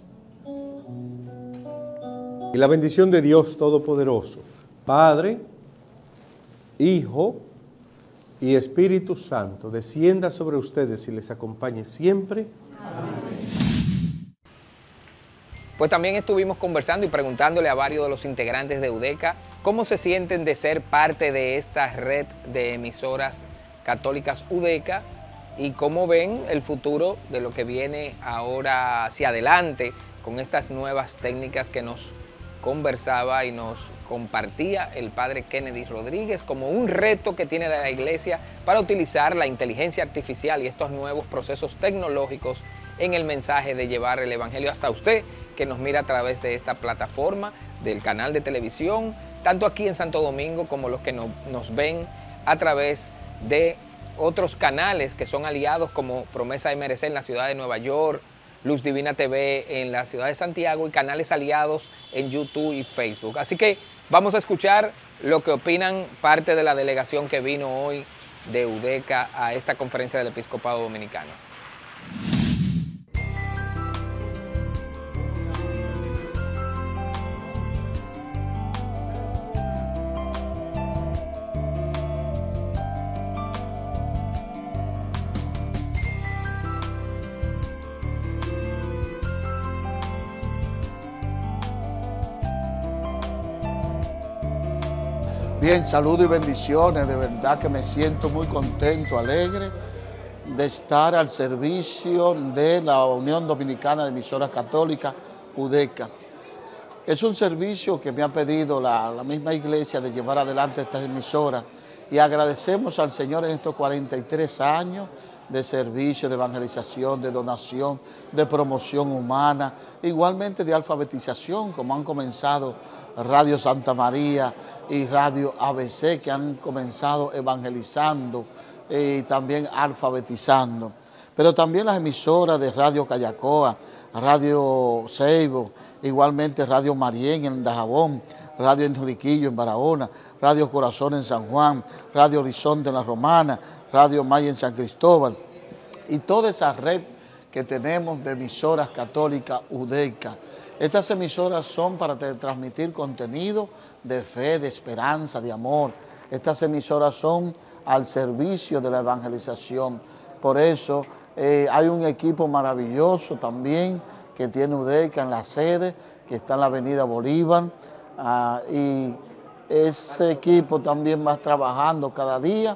Y la bendición de Dios Todopoderoso, Padre, Hijo y Espíritu Santo, descienda sobre ustedes y les acompañe siempre. Amén. Pues también estuvimos conversando y preguntándole a varios de los integrantes de UDECA cómo se sienten de ser parte de esta red de emisoras católicas UDECA y cómo ven el futuro de lo que viene ahora hacia adelante con estas nuevas técnicas que nos conversaba y nos compartía el padre Kennedy Rodríguez como un reto que tiene de la iglesia para utilizar la inteligencia artificial y estos nuevos procesos tecnológicos en el mensaje de llevar el evangelio hasta usted que nos mira a través de esta plataforma del canal de televisión, tanto aquí en Santo Domingo como los que no, nos ven a través de otros canales que son aliados como Promesa M R C en la ciudad de Nueva York, Luz Divina T V en la ciudad de Santiago y canales aliados en YouTube y Facebook. Así que vamos a escuchar lo que opinan parte de la delegación que vino hoy de UDECA a esta conferencia del Episcopado Dominicano. Bien, saludos y bendiciones, de verdad que me siento muy contento, alegre de estar al servicio de la Unión Dominicana de Emisoras Católicas, UDECA. Es un servicio que me ha pedido la, la misma iglesia de llevar adelante estas emisoras y agradecemos al Señor en estos cuarenta y tres años de servicio, de evangelización, de donación, de promoción humana, igualmente de alfabetización, como han comenzado Radio Santa María y Radio A B C, que han comenzado evangelizando y también alfabetizando. Pero también las emisoras de Radio Callacoa, Radio Ceibo, igualmente Radio Marién en Dajabón, Radio Enriquillo en Barahona, Radio Corazón en San Juan, Radio Horizonte en La Romana, Radio Maya en San Cristóbal, y toda esa red que tenemos de emisoras católicas UDECA. Estas emisoras son para transmitir contenido de fe, de esperanza, de amor. Estas emisoras son al servicio de la evangelización. Por eso eh, hay un equipo maravilloso también que tiene UDECA en la sede, que está en la avenida Bolívar, uh, y ese equipo también va trabajando cada día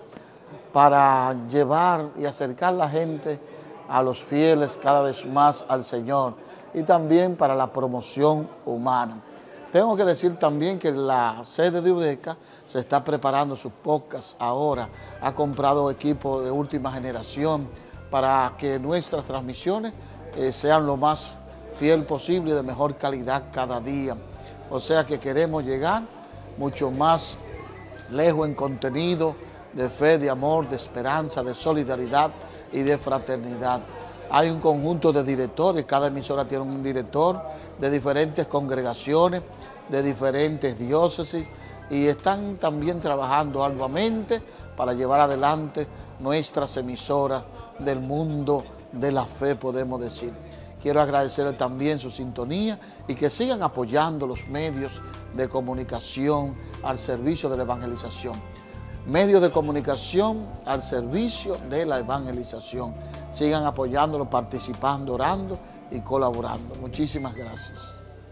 para llevar y acercar a la gente, a los fieles cada vez más al Señor, y también para la promoción humana. Tengo que decir también que la sede de UDECA se está preparando sus podcasts ahora, ha comprado equipo de última generación para que nuestras transmisiones eh, sean lo más fiel posible y de mejor calidad cada día. O sea que queremos llegar mucho más lejos en contenido de fe, de amor, de esperanza, de solidaridad y de fraternidad. Hay un conjunto de directores, cada emisora tiene un director de diferentes congregaciones, de diferentes diócesis, y están también trabajando arduamente para llevar adelante nuestras emisoras del mundo de la fe, podemos decir. Quiero agradecerles también su sintonía y que sigan apoyando los medios de comunicación al servicio de la evangelización. Medios de comunicación al servicio de la evangelización. Sigan apoyándolo, participando, orando y colaborando. Muchísimas gracias.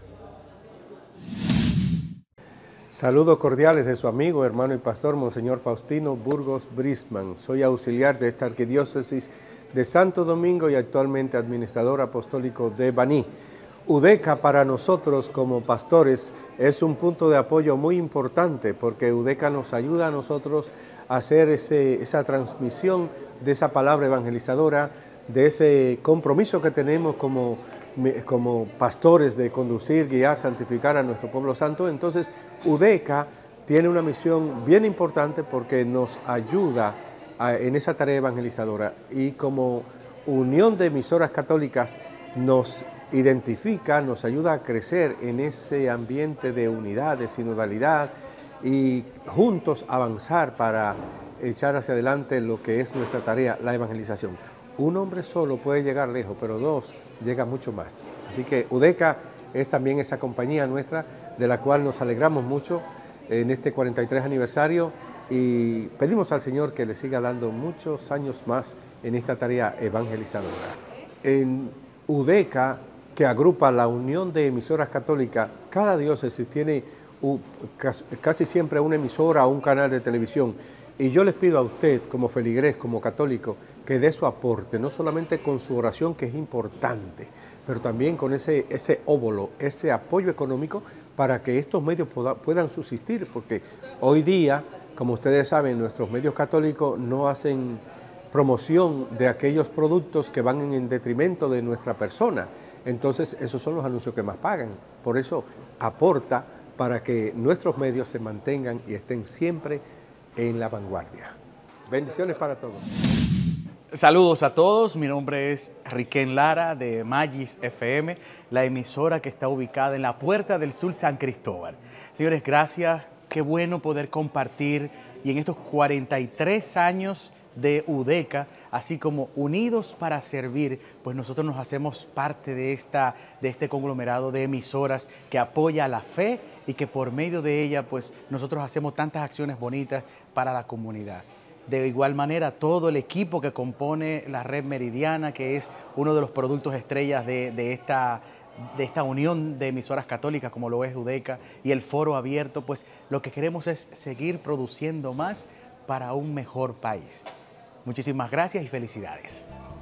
Saludos cordiales de su amigo, hermano y pastor, Monseñor Faustino Burgos Brisman. Soy auxiliar de esta arquidiócesis de Santo Domingo y actualmente administrador apostólico de Baní. UDECA para nosotros como pastores es un punto de apoyo muy importante porque UDECA nos ayuda a nosotros a hacer ese, esa transmisión de esa palabra evangelizadora, de ese compromiso que tenemos como, como pastores de conducir, guiar, santificar a nuestro pueblo santo. Entonces UDECA tiene una misión bien importante porque nos ayuda a, en esa tarea evangelizadora, y como Unión de Emisoras Católicas nos identifica, nos ayuda a crecer en ese ambiente de unidad, de sinodalidad y juntos avanzar para echar hacia adelante lo que es nuestra tarea, la evangelización. Un hombre solo puede llegar lejos, pero dos llega mucho más. Así que UDECA es también esa compañía nuestra de la cual nos alegramos mucho en este cuarenta y tres aniversario y pedimos al Señor que le siga dando muchos años más en esta tarea evangelizadora. En UDECA, que agrupa la Unión de Emisoras Católicas, cada diócesis tiene uh, casi siempre una emisora o un canal de televisión. Y yo les pido a usted, como feligrés, como católico, que dé su aporte, no solamente con su oración, que es importante, pero también con ese, ese óvulo, ese apoyo económico para que estos medios pueda, puedan subsistir, porque hoy día, como ustedes saben, nuestros medios católicos no hacen promoción de aquellos productos que van en detrimento de nuestra persona. Entonces, esos son los anuncios que más pagan. Por eso, aporta para que nuestros medios se mantengan y estén siempre en la vanguardia. Bendiciones para todos. Saludos a todos, mi nombre es Riquén Lara de Magis F M, la emisora que está ubicada en la Puerta del Sur San Cristóbal. Señores, gracias, qué bueno poder compartir y en estos cuarenta y tres años de UDECA, así como Unidos para Servir, pues nosotros nos hacemos parte de, esta, de este conglomerado de emisoras que apoya la fe y que por medio de ella pues nosotros hacemos tantas acciones bonitas para la comunidad. De igual manera, todo el equipo que compone la Red Meridiana, que es uno de los productos estrellas de, de, esta, de esta unión de emisoras católicas, como lo es UDECA, y el Foro Abierto, pues lo que queremos es seguir produciendo más para un mejor país. Muchísimas gracias y felicidades.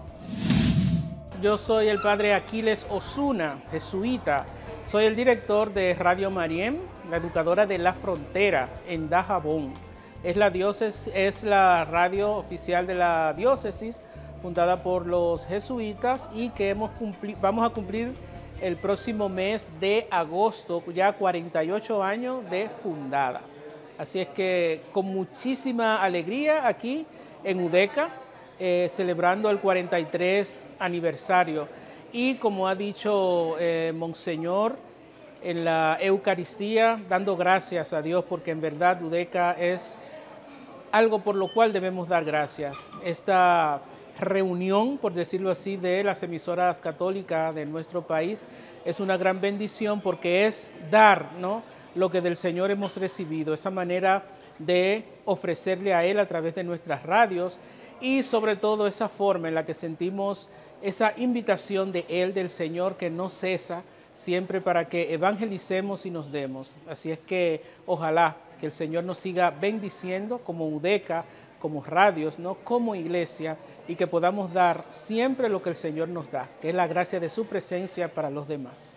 Yo soy el padre Aquiles Osuna, jesuita. Soy el director de Radio Mariem, la educadora de La Frontera, en Dajabón. Es la, diócesis, es la radio oficial de la diócesis, fundada por los jesuitas y que hemos cumpli, vamos a cumplir el próximo mes de agosto, ya cuarenta y ocho años de fundada. Así es que con muchísima alegría aquí en UDECA, eh, celebrando el cuarenta y tres aniversario. Y como ha dicho eh, Monseñor, en la Eucaristía, dando gracias a Dios, porque en verdad UDECA es algo por lo cual debemos dar gracias. Esta reunión, por decirlo así, de las emisoras católicas de nuestro país es una gran bendición porque es dar, ¿no?, lo que del Señor hemos recibido, esa manera de ofrecerle a Él a través de nuestras radios y sobre todo esa forma en la que sentimos esa invitación de Él, del Señor, que no cesa siempre para que evangelicemos y nos demos. Así es que ojalá que el Señor nos siga bendiciendo como UDECA, como radios, ¿no?, como iglesia, y que podamos dar siempre lo que el Señor nos da, que es la gracia de su presencia para los demás.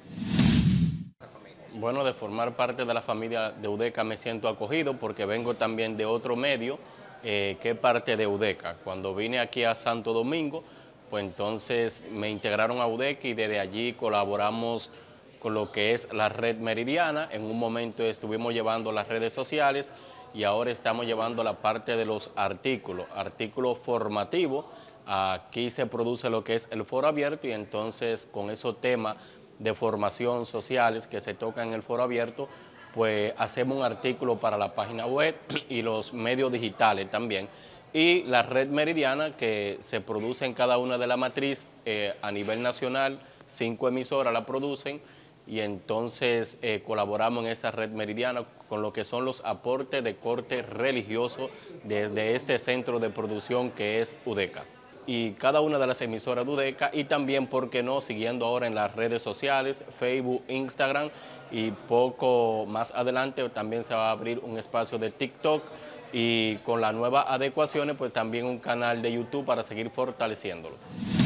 Bueno, de formar parte de la familia de UDECA me siento acogido porque vengo también de otro medio eh, que es parte de UDECA. Cuando vine aquí a Santo Domingo, pues entonces me integraron a UDECA y desde allí colaboramos con lo que es la Red Meridiana. En un momento estuvimos llevando las redes sociales y ahora estamos llevando la parte de los artículos, artículos formativos. Aquí se produce lo que es el Foro Abierto y entonces con esos temas de formación sociales que se tocan en el Foro Abierto, pues hacemos un artículo para la página web y los medios digitales también. Y la Red Meridiana que se produce en cada una de las matrices eh, a nivel nacional, cinco emisoras la producen, y entonces eh, colaboramos en esa Red Meridiana con lo que son los aportes de corte religioso desde este centro de producción que es UDECA. Y cada una de las emisoras de UDECA y también, ¿por qué no?, siguiendo ahora en las redes sociales, Facebook, Instagram, y poco más adelante también se va a abrir un espacio de TikTok y con las nuevas adecuaciones pues también un canal de YouTube para seguir fortaleciéndolo.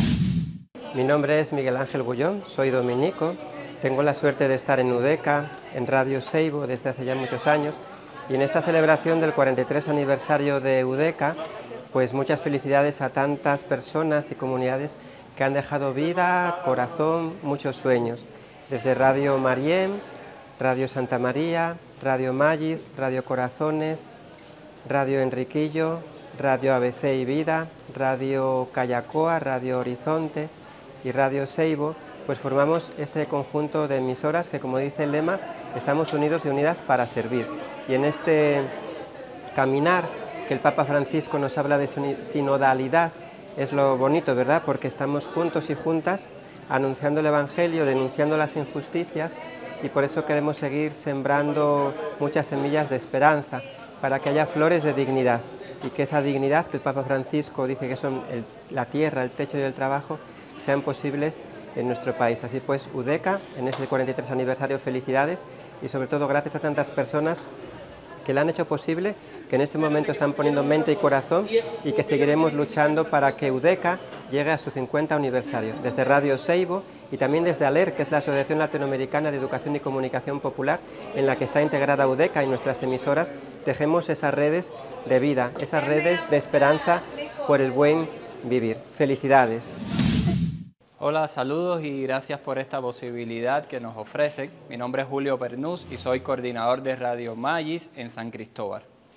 Mi nombre es Miguel Ángel Bullón, soy dominico. Tengo la suerte de estar en UDECA, en Radio Seibo, desde hace ya muchos años, y en esta celebración del cuarenta y tres aniversario de UDECA, pues muchas felicidades a tantas personas y comunidades que han dejado vida, corazón, muchos sueños. Desde Radio Mariem, Radio Santa María, Radio Magis, Radio Corazones, Radio Enriquillo, Radio A B C y Vida, Radio Callacoa, Radio Horizonte y Radio Seibo, pues formamos este conjunto de emisoras que, como dice el lema, estamos unidos y unidas para servir. Y en este caminar que el Papa Francisco nos habla de sinodalidad, es lo bonito, ¿verdad?, porque estamos juntos y juntas anunciando el Evangelio, denunciando las injusticias, y por eso queremos seguir sembrando muchas semillas de esperanza, para que haya flores de dignidad, y que esa dignidad que el Papa Francisco dice que son el, la tierra, el techo y el trabajo, sean posibles en nuestro país. Así pues, UDECA, en este cuarenta y tres aniversario, felicidades, y sobre todo gracias a tantas personas que lo han hecho posible, que en este momento están poniendo mente y corazón, y que seguiremos luchando para que UDECA llegue a su cincuenta aniversario. Desde Radio Seibo y también desde ALER, que es la Asociación Latinoamericana de Educación y Comunicación Popular, en la que está integrada UDECA y nuestras emisoras, tejemos esas redes de vida, esas redes de esperanza por el buen vivir. Felicidades. Hola, saludos y gracias por esta posibilidad que nos ofrecen. Mi nombre es Julio Pernús y soy coordinador de Radio Magis en San Cristóbal.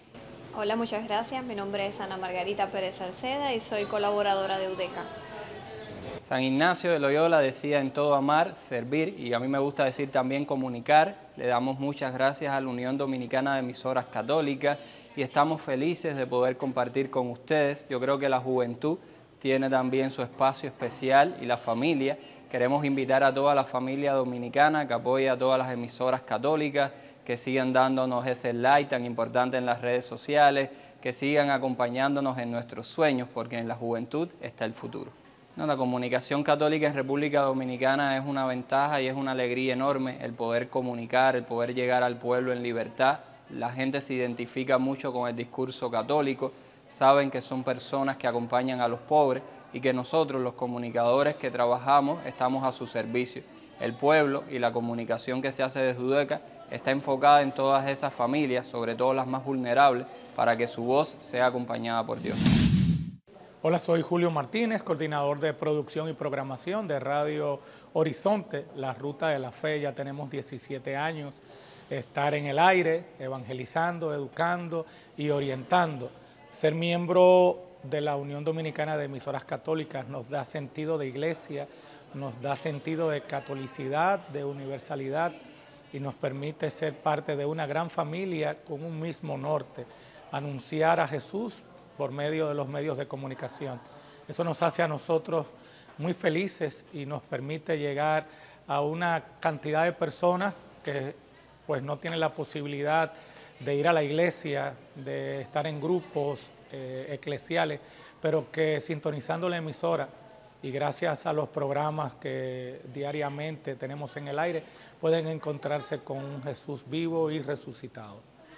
Hola, muchas gracias. Mi nombre es Ana Margarita Pérez Salceda y soy colaboradora de UDECA. San Ignacio de Loyola decía en todo amar, servir y a mí me gusta decir también comunicar. Le damos muchas gracias a la Unión Dominicana de Emisoras Católicas y estamos felices de poder compartir con ustedes. Yo creo que la juventud tiene también su espacio especial y la familia. Queremos invitar a toda la familia dominicana que apoye a todas las emisoras católicas, que sigan dándonos ese like tan importante en las redes sociales, que sigan acompañándonos en nuestros sueños, porque en la juventud está el futuro. No, la comunicación católica en República Dominicana es una ventaja y es una alegría enorme el poder comunicar, el poder llegar al pueblo en libertad. La gente se identifica mucho con el discurso católico, saben que son personas que acompañan a los pobres y que nosotros, los comunicadores que trabajamos, estamos a su servicio. El pueblo y la comunicación que se hace desde UDECA está enfocada en todas esas familias, sobre todo las más vulnerables, para que su voz sea acompañada por Dios. Hola, soy Julio Martínez, coordinador de producción y programación de Radio Horizonte, La Ruta de la Fe. Ya tenemos diecisiete años, estar en el aire, evangelizando, educando y orientando. Ser miembro de la Unión Dominicana de Emisoras Católicas nos da sentido de iglesia, nos da sentido de catolicidad, de universalidad y nos permite ser parte de una gran familia con un mismo norte, anunciar a Jesús por medio de los medios de comunicación. Eso nos hace a nosotros muy felices y nos permite llegar a una cantidad de personas que pues no tienen la posibilidad de ir a la iglesia, de estar en grupos eh, eclesiales, pero que sintonizando la emisora y gracias a los programas que diariamente tenemos en el aire, pueden encontrarse con un Jesús vivo y resucitado.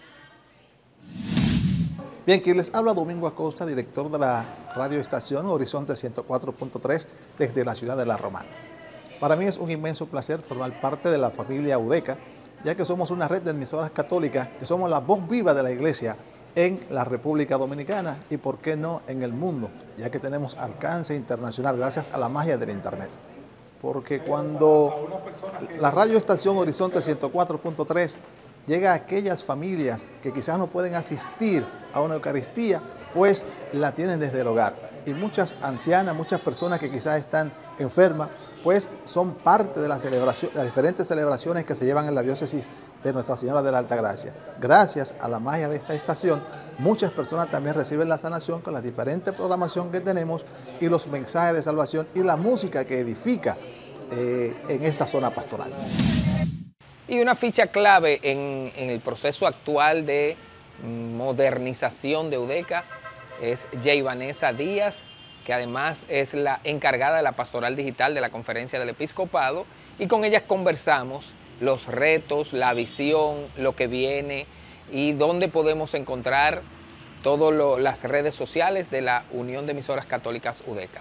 Bien, quien les habla Domingo Acosta, director de la radioestación Horizonte ciento cuatro punto tres desde la ciudad de La Romana. Para mí es un inmenso placer formar parte de la familia UDECA, ya que somos una red de emisoras católicas que somos la voz viva de la iglesia en la República Dominicana y, por qué no, en el mundo, ya que tenemos alcance internacional gracias a la magia del Internet. Porque cuando la radioestación Horizonte ciento cuatro punto tres llega a aquellas familias que quizás no pueden asistir a una Eucaristía, pues la tienen desde el hogar. Y muchas ancianas, muchas personas que quizás están enfermas, pues son parte de la celebración, las diferentes celebraciones que se llevan en la diócesis de Nuestra Señora de la Altagracia. Gracias a la magia de esta estación, muchas personas también reciben la sanación con la diferente programación que tenemos y los mensajes de salvación y la música que edifica eh, en esta zona pastoral. Y una ficha clave en, en el proceso actual de modernización de UDECA es Jay Vanessa Díaz, que además es la encargada de la pastoral digital de la Conferencia del Episcopado, y con ella conversamos los retos, la visión, lo que viene y dónde podemos encontrar todas las redes sociales de la Unión de Emisoras Católicas UDECA.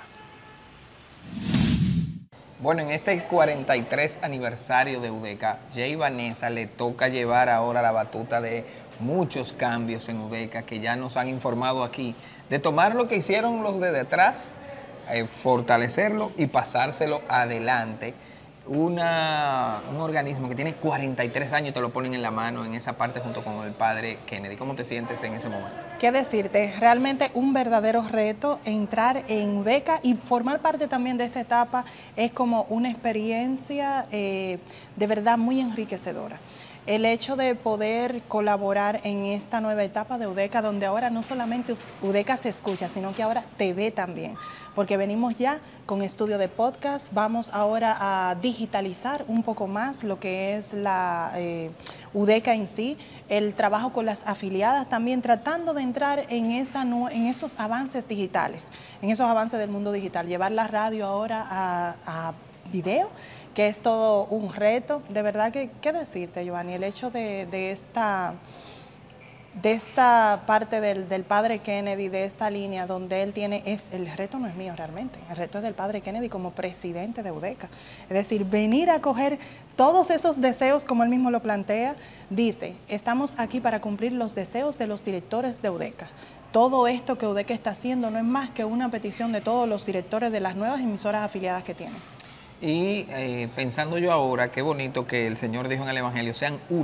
Bueno, en este cuarenta y tres aniversario de UDECA, Jay Vanessa le toca llevar ahora la batuta de muchos cambios en UDECA que ya nos han informado aquí, de tomar lo que hicieron los de detrás, eh, fortalecerlo y pasárselo adelante. Una, un organismo que tiene cuarenta y tres años, te lo ponen en la mano en esa parte junto con el padre Kennedy. ¿Cómo te sientes en ese momento? ¿Qué decirte? Realmente un verdadero reto entrar en UDECA y formar parte también de esta etapa es como una experiencia eh, de verdad muy enriquecedora. El hecho de poder colaborar en esta nueva etapa de UDECA, donde ahora no solamente UDECA se escucha, sino que ahora te ve también, porque venimos ya con estudio de podcast, vamos ahora a digitalizar un poco más lo que es la eh, UDECA en sí, el trabajo con las afiliadas también, tratando de entrar en, esa, en esos avances digitales, en esos avances del mundo digital, llevar la radio ahora a, a video, que es todo un reto. De verdad que, ¿qué decirte, Giovanni? El hecho de, de, esta, de esta parte del, del padre Kennedy, de esta línea donde él tiene, es el reto no es mío realmente, el reto es del padre Kennedy como presidente de UDECA. Es decir, venir a coger todos esos deseos, como él mismo lo plantea, dice, estamos aquí para cumplir los deseos de los directores de UDECA. Todo esto que UDECA está haciendo no es más que una petición de todos los directores de las nuevas emisoras afiliadas que tienen. Y eh, pensando yo ahora, qué bonito que el Señor dijo en el Evangelio, sean uno,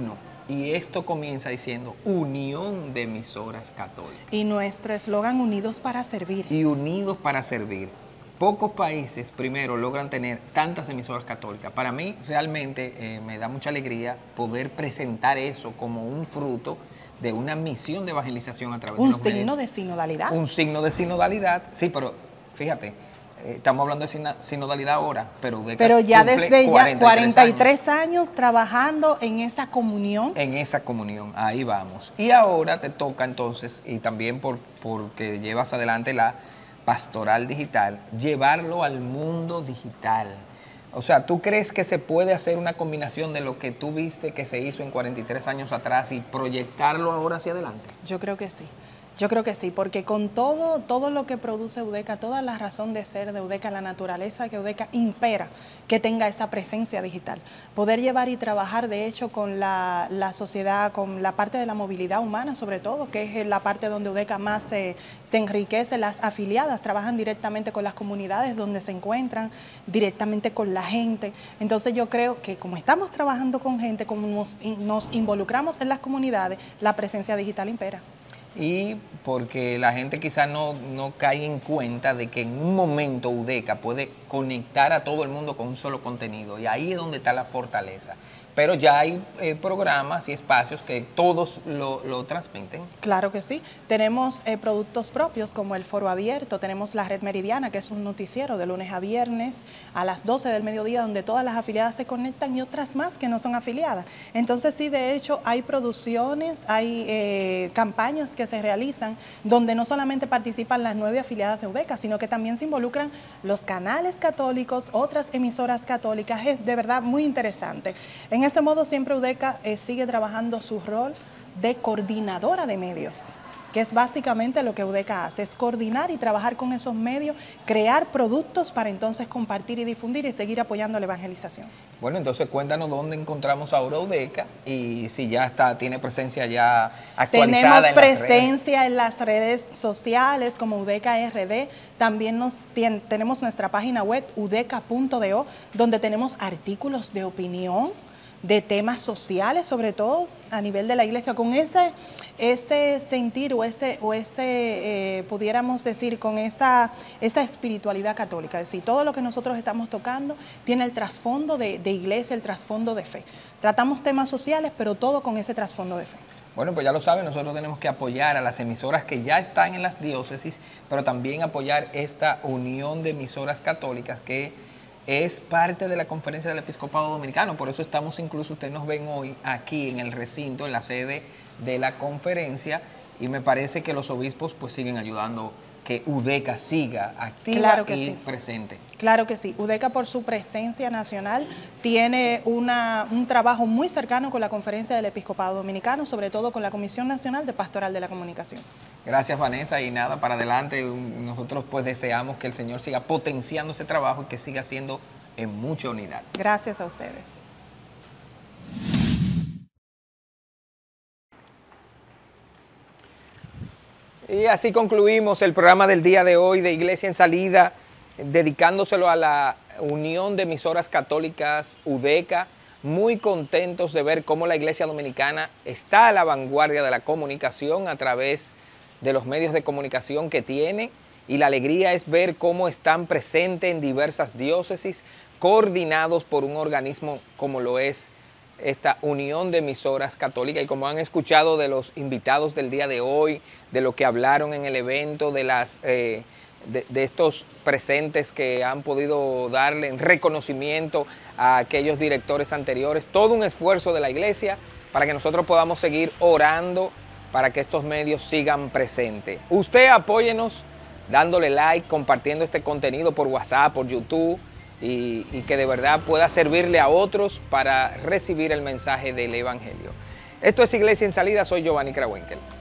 Y esto comienza diciendo Unión de Emisoras Católicas. Y nuestro eslogan, Unidos para Servir. Y Unidos para Servir. Pocos países, primero, logran tener tantas emisoras católicas. Para mí, realmente, eh, me da mucha alegría poder presentar eso como un fruto de una misión de evangelización a través un de los medios. Un signo de sinodalidad. Un signo de sinodalidad, sí, pero fíjate, eh, estamos hablando de sinodalidad ahora, pero UDECA Pero ya desde ya cuarenta y tres años, años trabajando en esa comunión. En esa comunión, ahí vamos. Y ahora te toca entonces, y también por, porque llevas adelante la pastoral digital, llevarlo al mundo digital. O sea, ¿tú crees que se puede hacer una combinación de lo que tú viste que se hizo en cuarenta y tres años atrás y proyectarlo ahora hacia adelante? Yo creo que sí. Yo creo que sí, porque con todo, todo lo que produce UDECA, toda la razón de ser de UDECA, la naturaleza que UDECA impera que tenga esa presencia digital. Poder llevar y trabajar, de hecho, con la, la sociedad, con la parte de la movilidad humana, sobre todo, que es la parte donde UDECA más se, se enriquece. Las afiliadas trabajan directamente con las comunidades donde se encuentran, directamente con la gente. Entonces yo creo que como estamos trabajando con gente, como nos, nos involucramos en las comunidades, la presencia digital impera. Y porque la gente quizás no, no cae en cuenta de que en un momento UDECA puede conectar a todo el mundo con un solo contenido, y ahí es donde está la fortaleza. Pero ya hay eh, programas y espacios que todos lo, lo transmiten. Claro que sí. Tenemos eh, productos propios como el Foro Abierto, tenemos la Red Meridiana, que es un noticiero de lunes a viernes a las doce del mediodía, donde todas las afiliadas se conectan y otras más que no son afiliadas. Entonces sí, de hecho, hay producciones, hay eh, campañas que se realizan donde no solamente participan las nueve afiliadas de UDECA, sino que también se involucran los canales católicos, otras emisoras católicas. Es de verdad muy interesante. En de ese modo, siempre UDECA eh, sigue trabajando su rol de coordinadora de medios, que es básicamente lo que UDECA hace, es coordinar y trabajar con esos medios, crear productos para entonces compartir y difundir y seguir apoyando la evangelización. Bueno, entonces cuéntanos dónde encontramos ahora UDECA y si ya está, tiene presencia ya actualizada. Tenemos en presencia en las redes sociales como UDECA R D, también nos tiene, tenemos nuestra página web udeca punto do, donde tenemos artículos de opinión, de temas sociales, sobre todo a nivel de la iglesia, con ese, ese sentir o ese, o ese eh, pudiéramos decir, con esa, esa espiritualidad católica. Es decir, todo lo que nosotros estamos tocando tiene el trasfondo de, de iglesia, el trasfondo de fe. Tratamos temas sociales, pero todo con ese trasfondo de fe. Bueno, pues ya lo saben, nosotros tenemos que apoyar a las emisoras que ya están en las diócesis, pero también apoyar esta unión de emisoras católicas que es parte de la Conferencia del Episcopado Dominicano. Por eso estamos incluso, ustedes nos ven hoy aquí en el recinto, en la sede de la conferencia, y me parece que los obispos pues siguen ayudando que UDECA siga activa claro que y sí. presente. Claro que sí. UDECA, por su presencia nacional, tiene una, un trabajo muy cercano con la Conferencia del Episcopado Dominicano, sobre todo con la Comisión Nacional de Pastoral de la Comunicación. Gracias, Vanessa, y nada, para adelante. Nosotros pues deseamos que el Señor siga potenciando ese trabajo y que siga siendo en mucha unidad. Gracias a ustedes. Y así concluimos el programa del día de hoy de Iglesia en Salida, dedicándoselo a la Unión de Emisoras Católicas UDECA. Muy contentos de ver cómo la Iglesia Dominicana está a la vanguardia de la comunicación a través de los medios de comunicación que tiene, y la alegría es ver cómo están presentes en diversas diócesis, coordinados por un organismo como lo es esta Unión de Emisoras Católicas. Y como han escuchado de los invitados del día de hoy, de lo que hablaron en el evento, de, las, eh, de, de estos presentes que han podido darle reconocimiento a aquellos directores anteriores, todo un esfuerzo de la Iglesia para que nosotros podamos seguir orando para que estos medios sigan presentes. Usted apóyenos dándole like, compartiendo este contenido por WhatsApp, por YouTube, y, y que de verdad pueda servirle a otros para recibir el mensaje del Evangelio. Esto es Iglesia en Salida, soy Giovanni Krawinkel.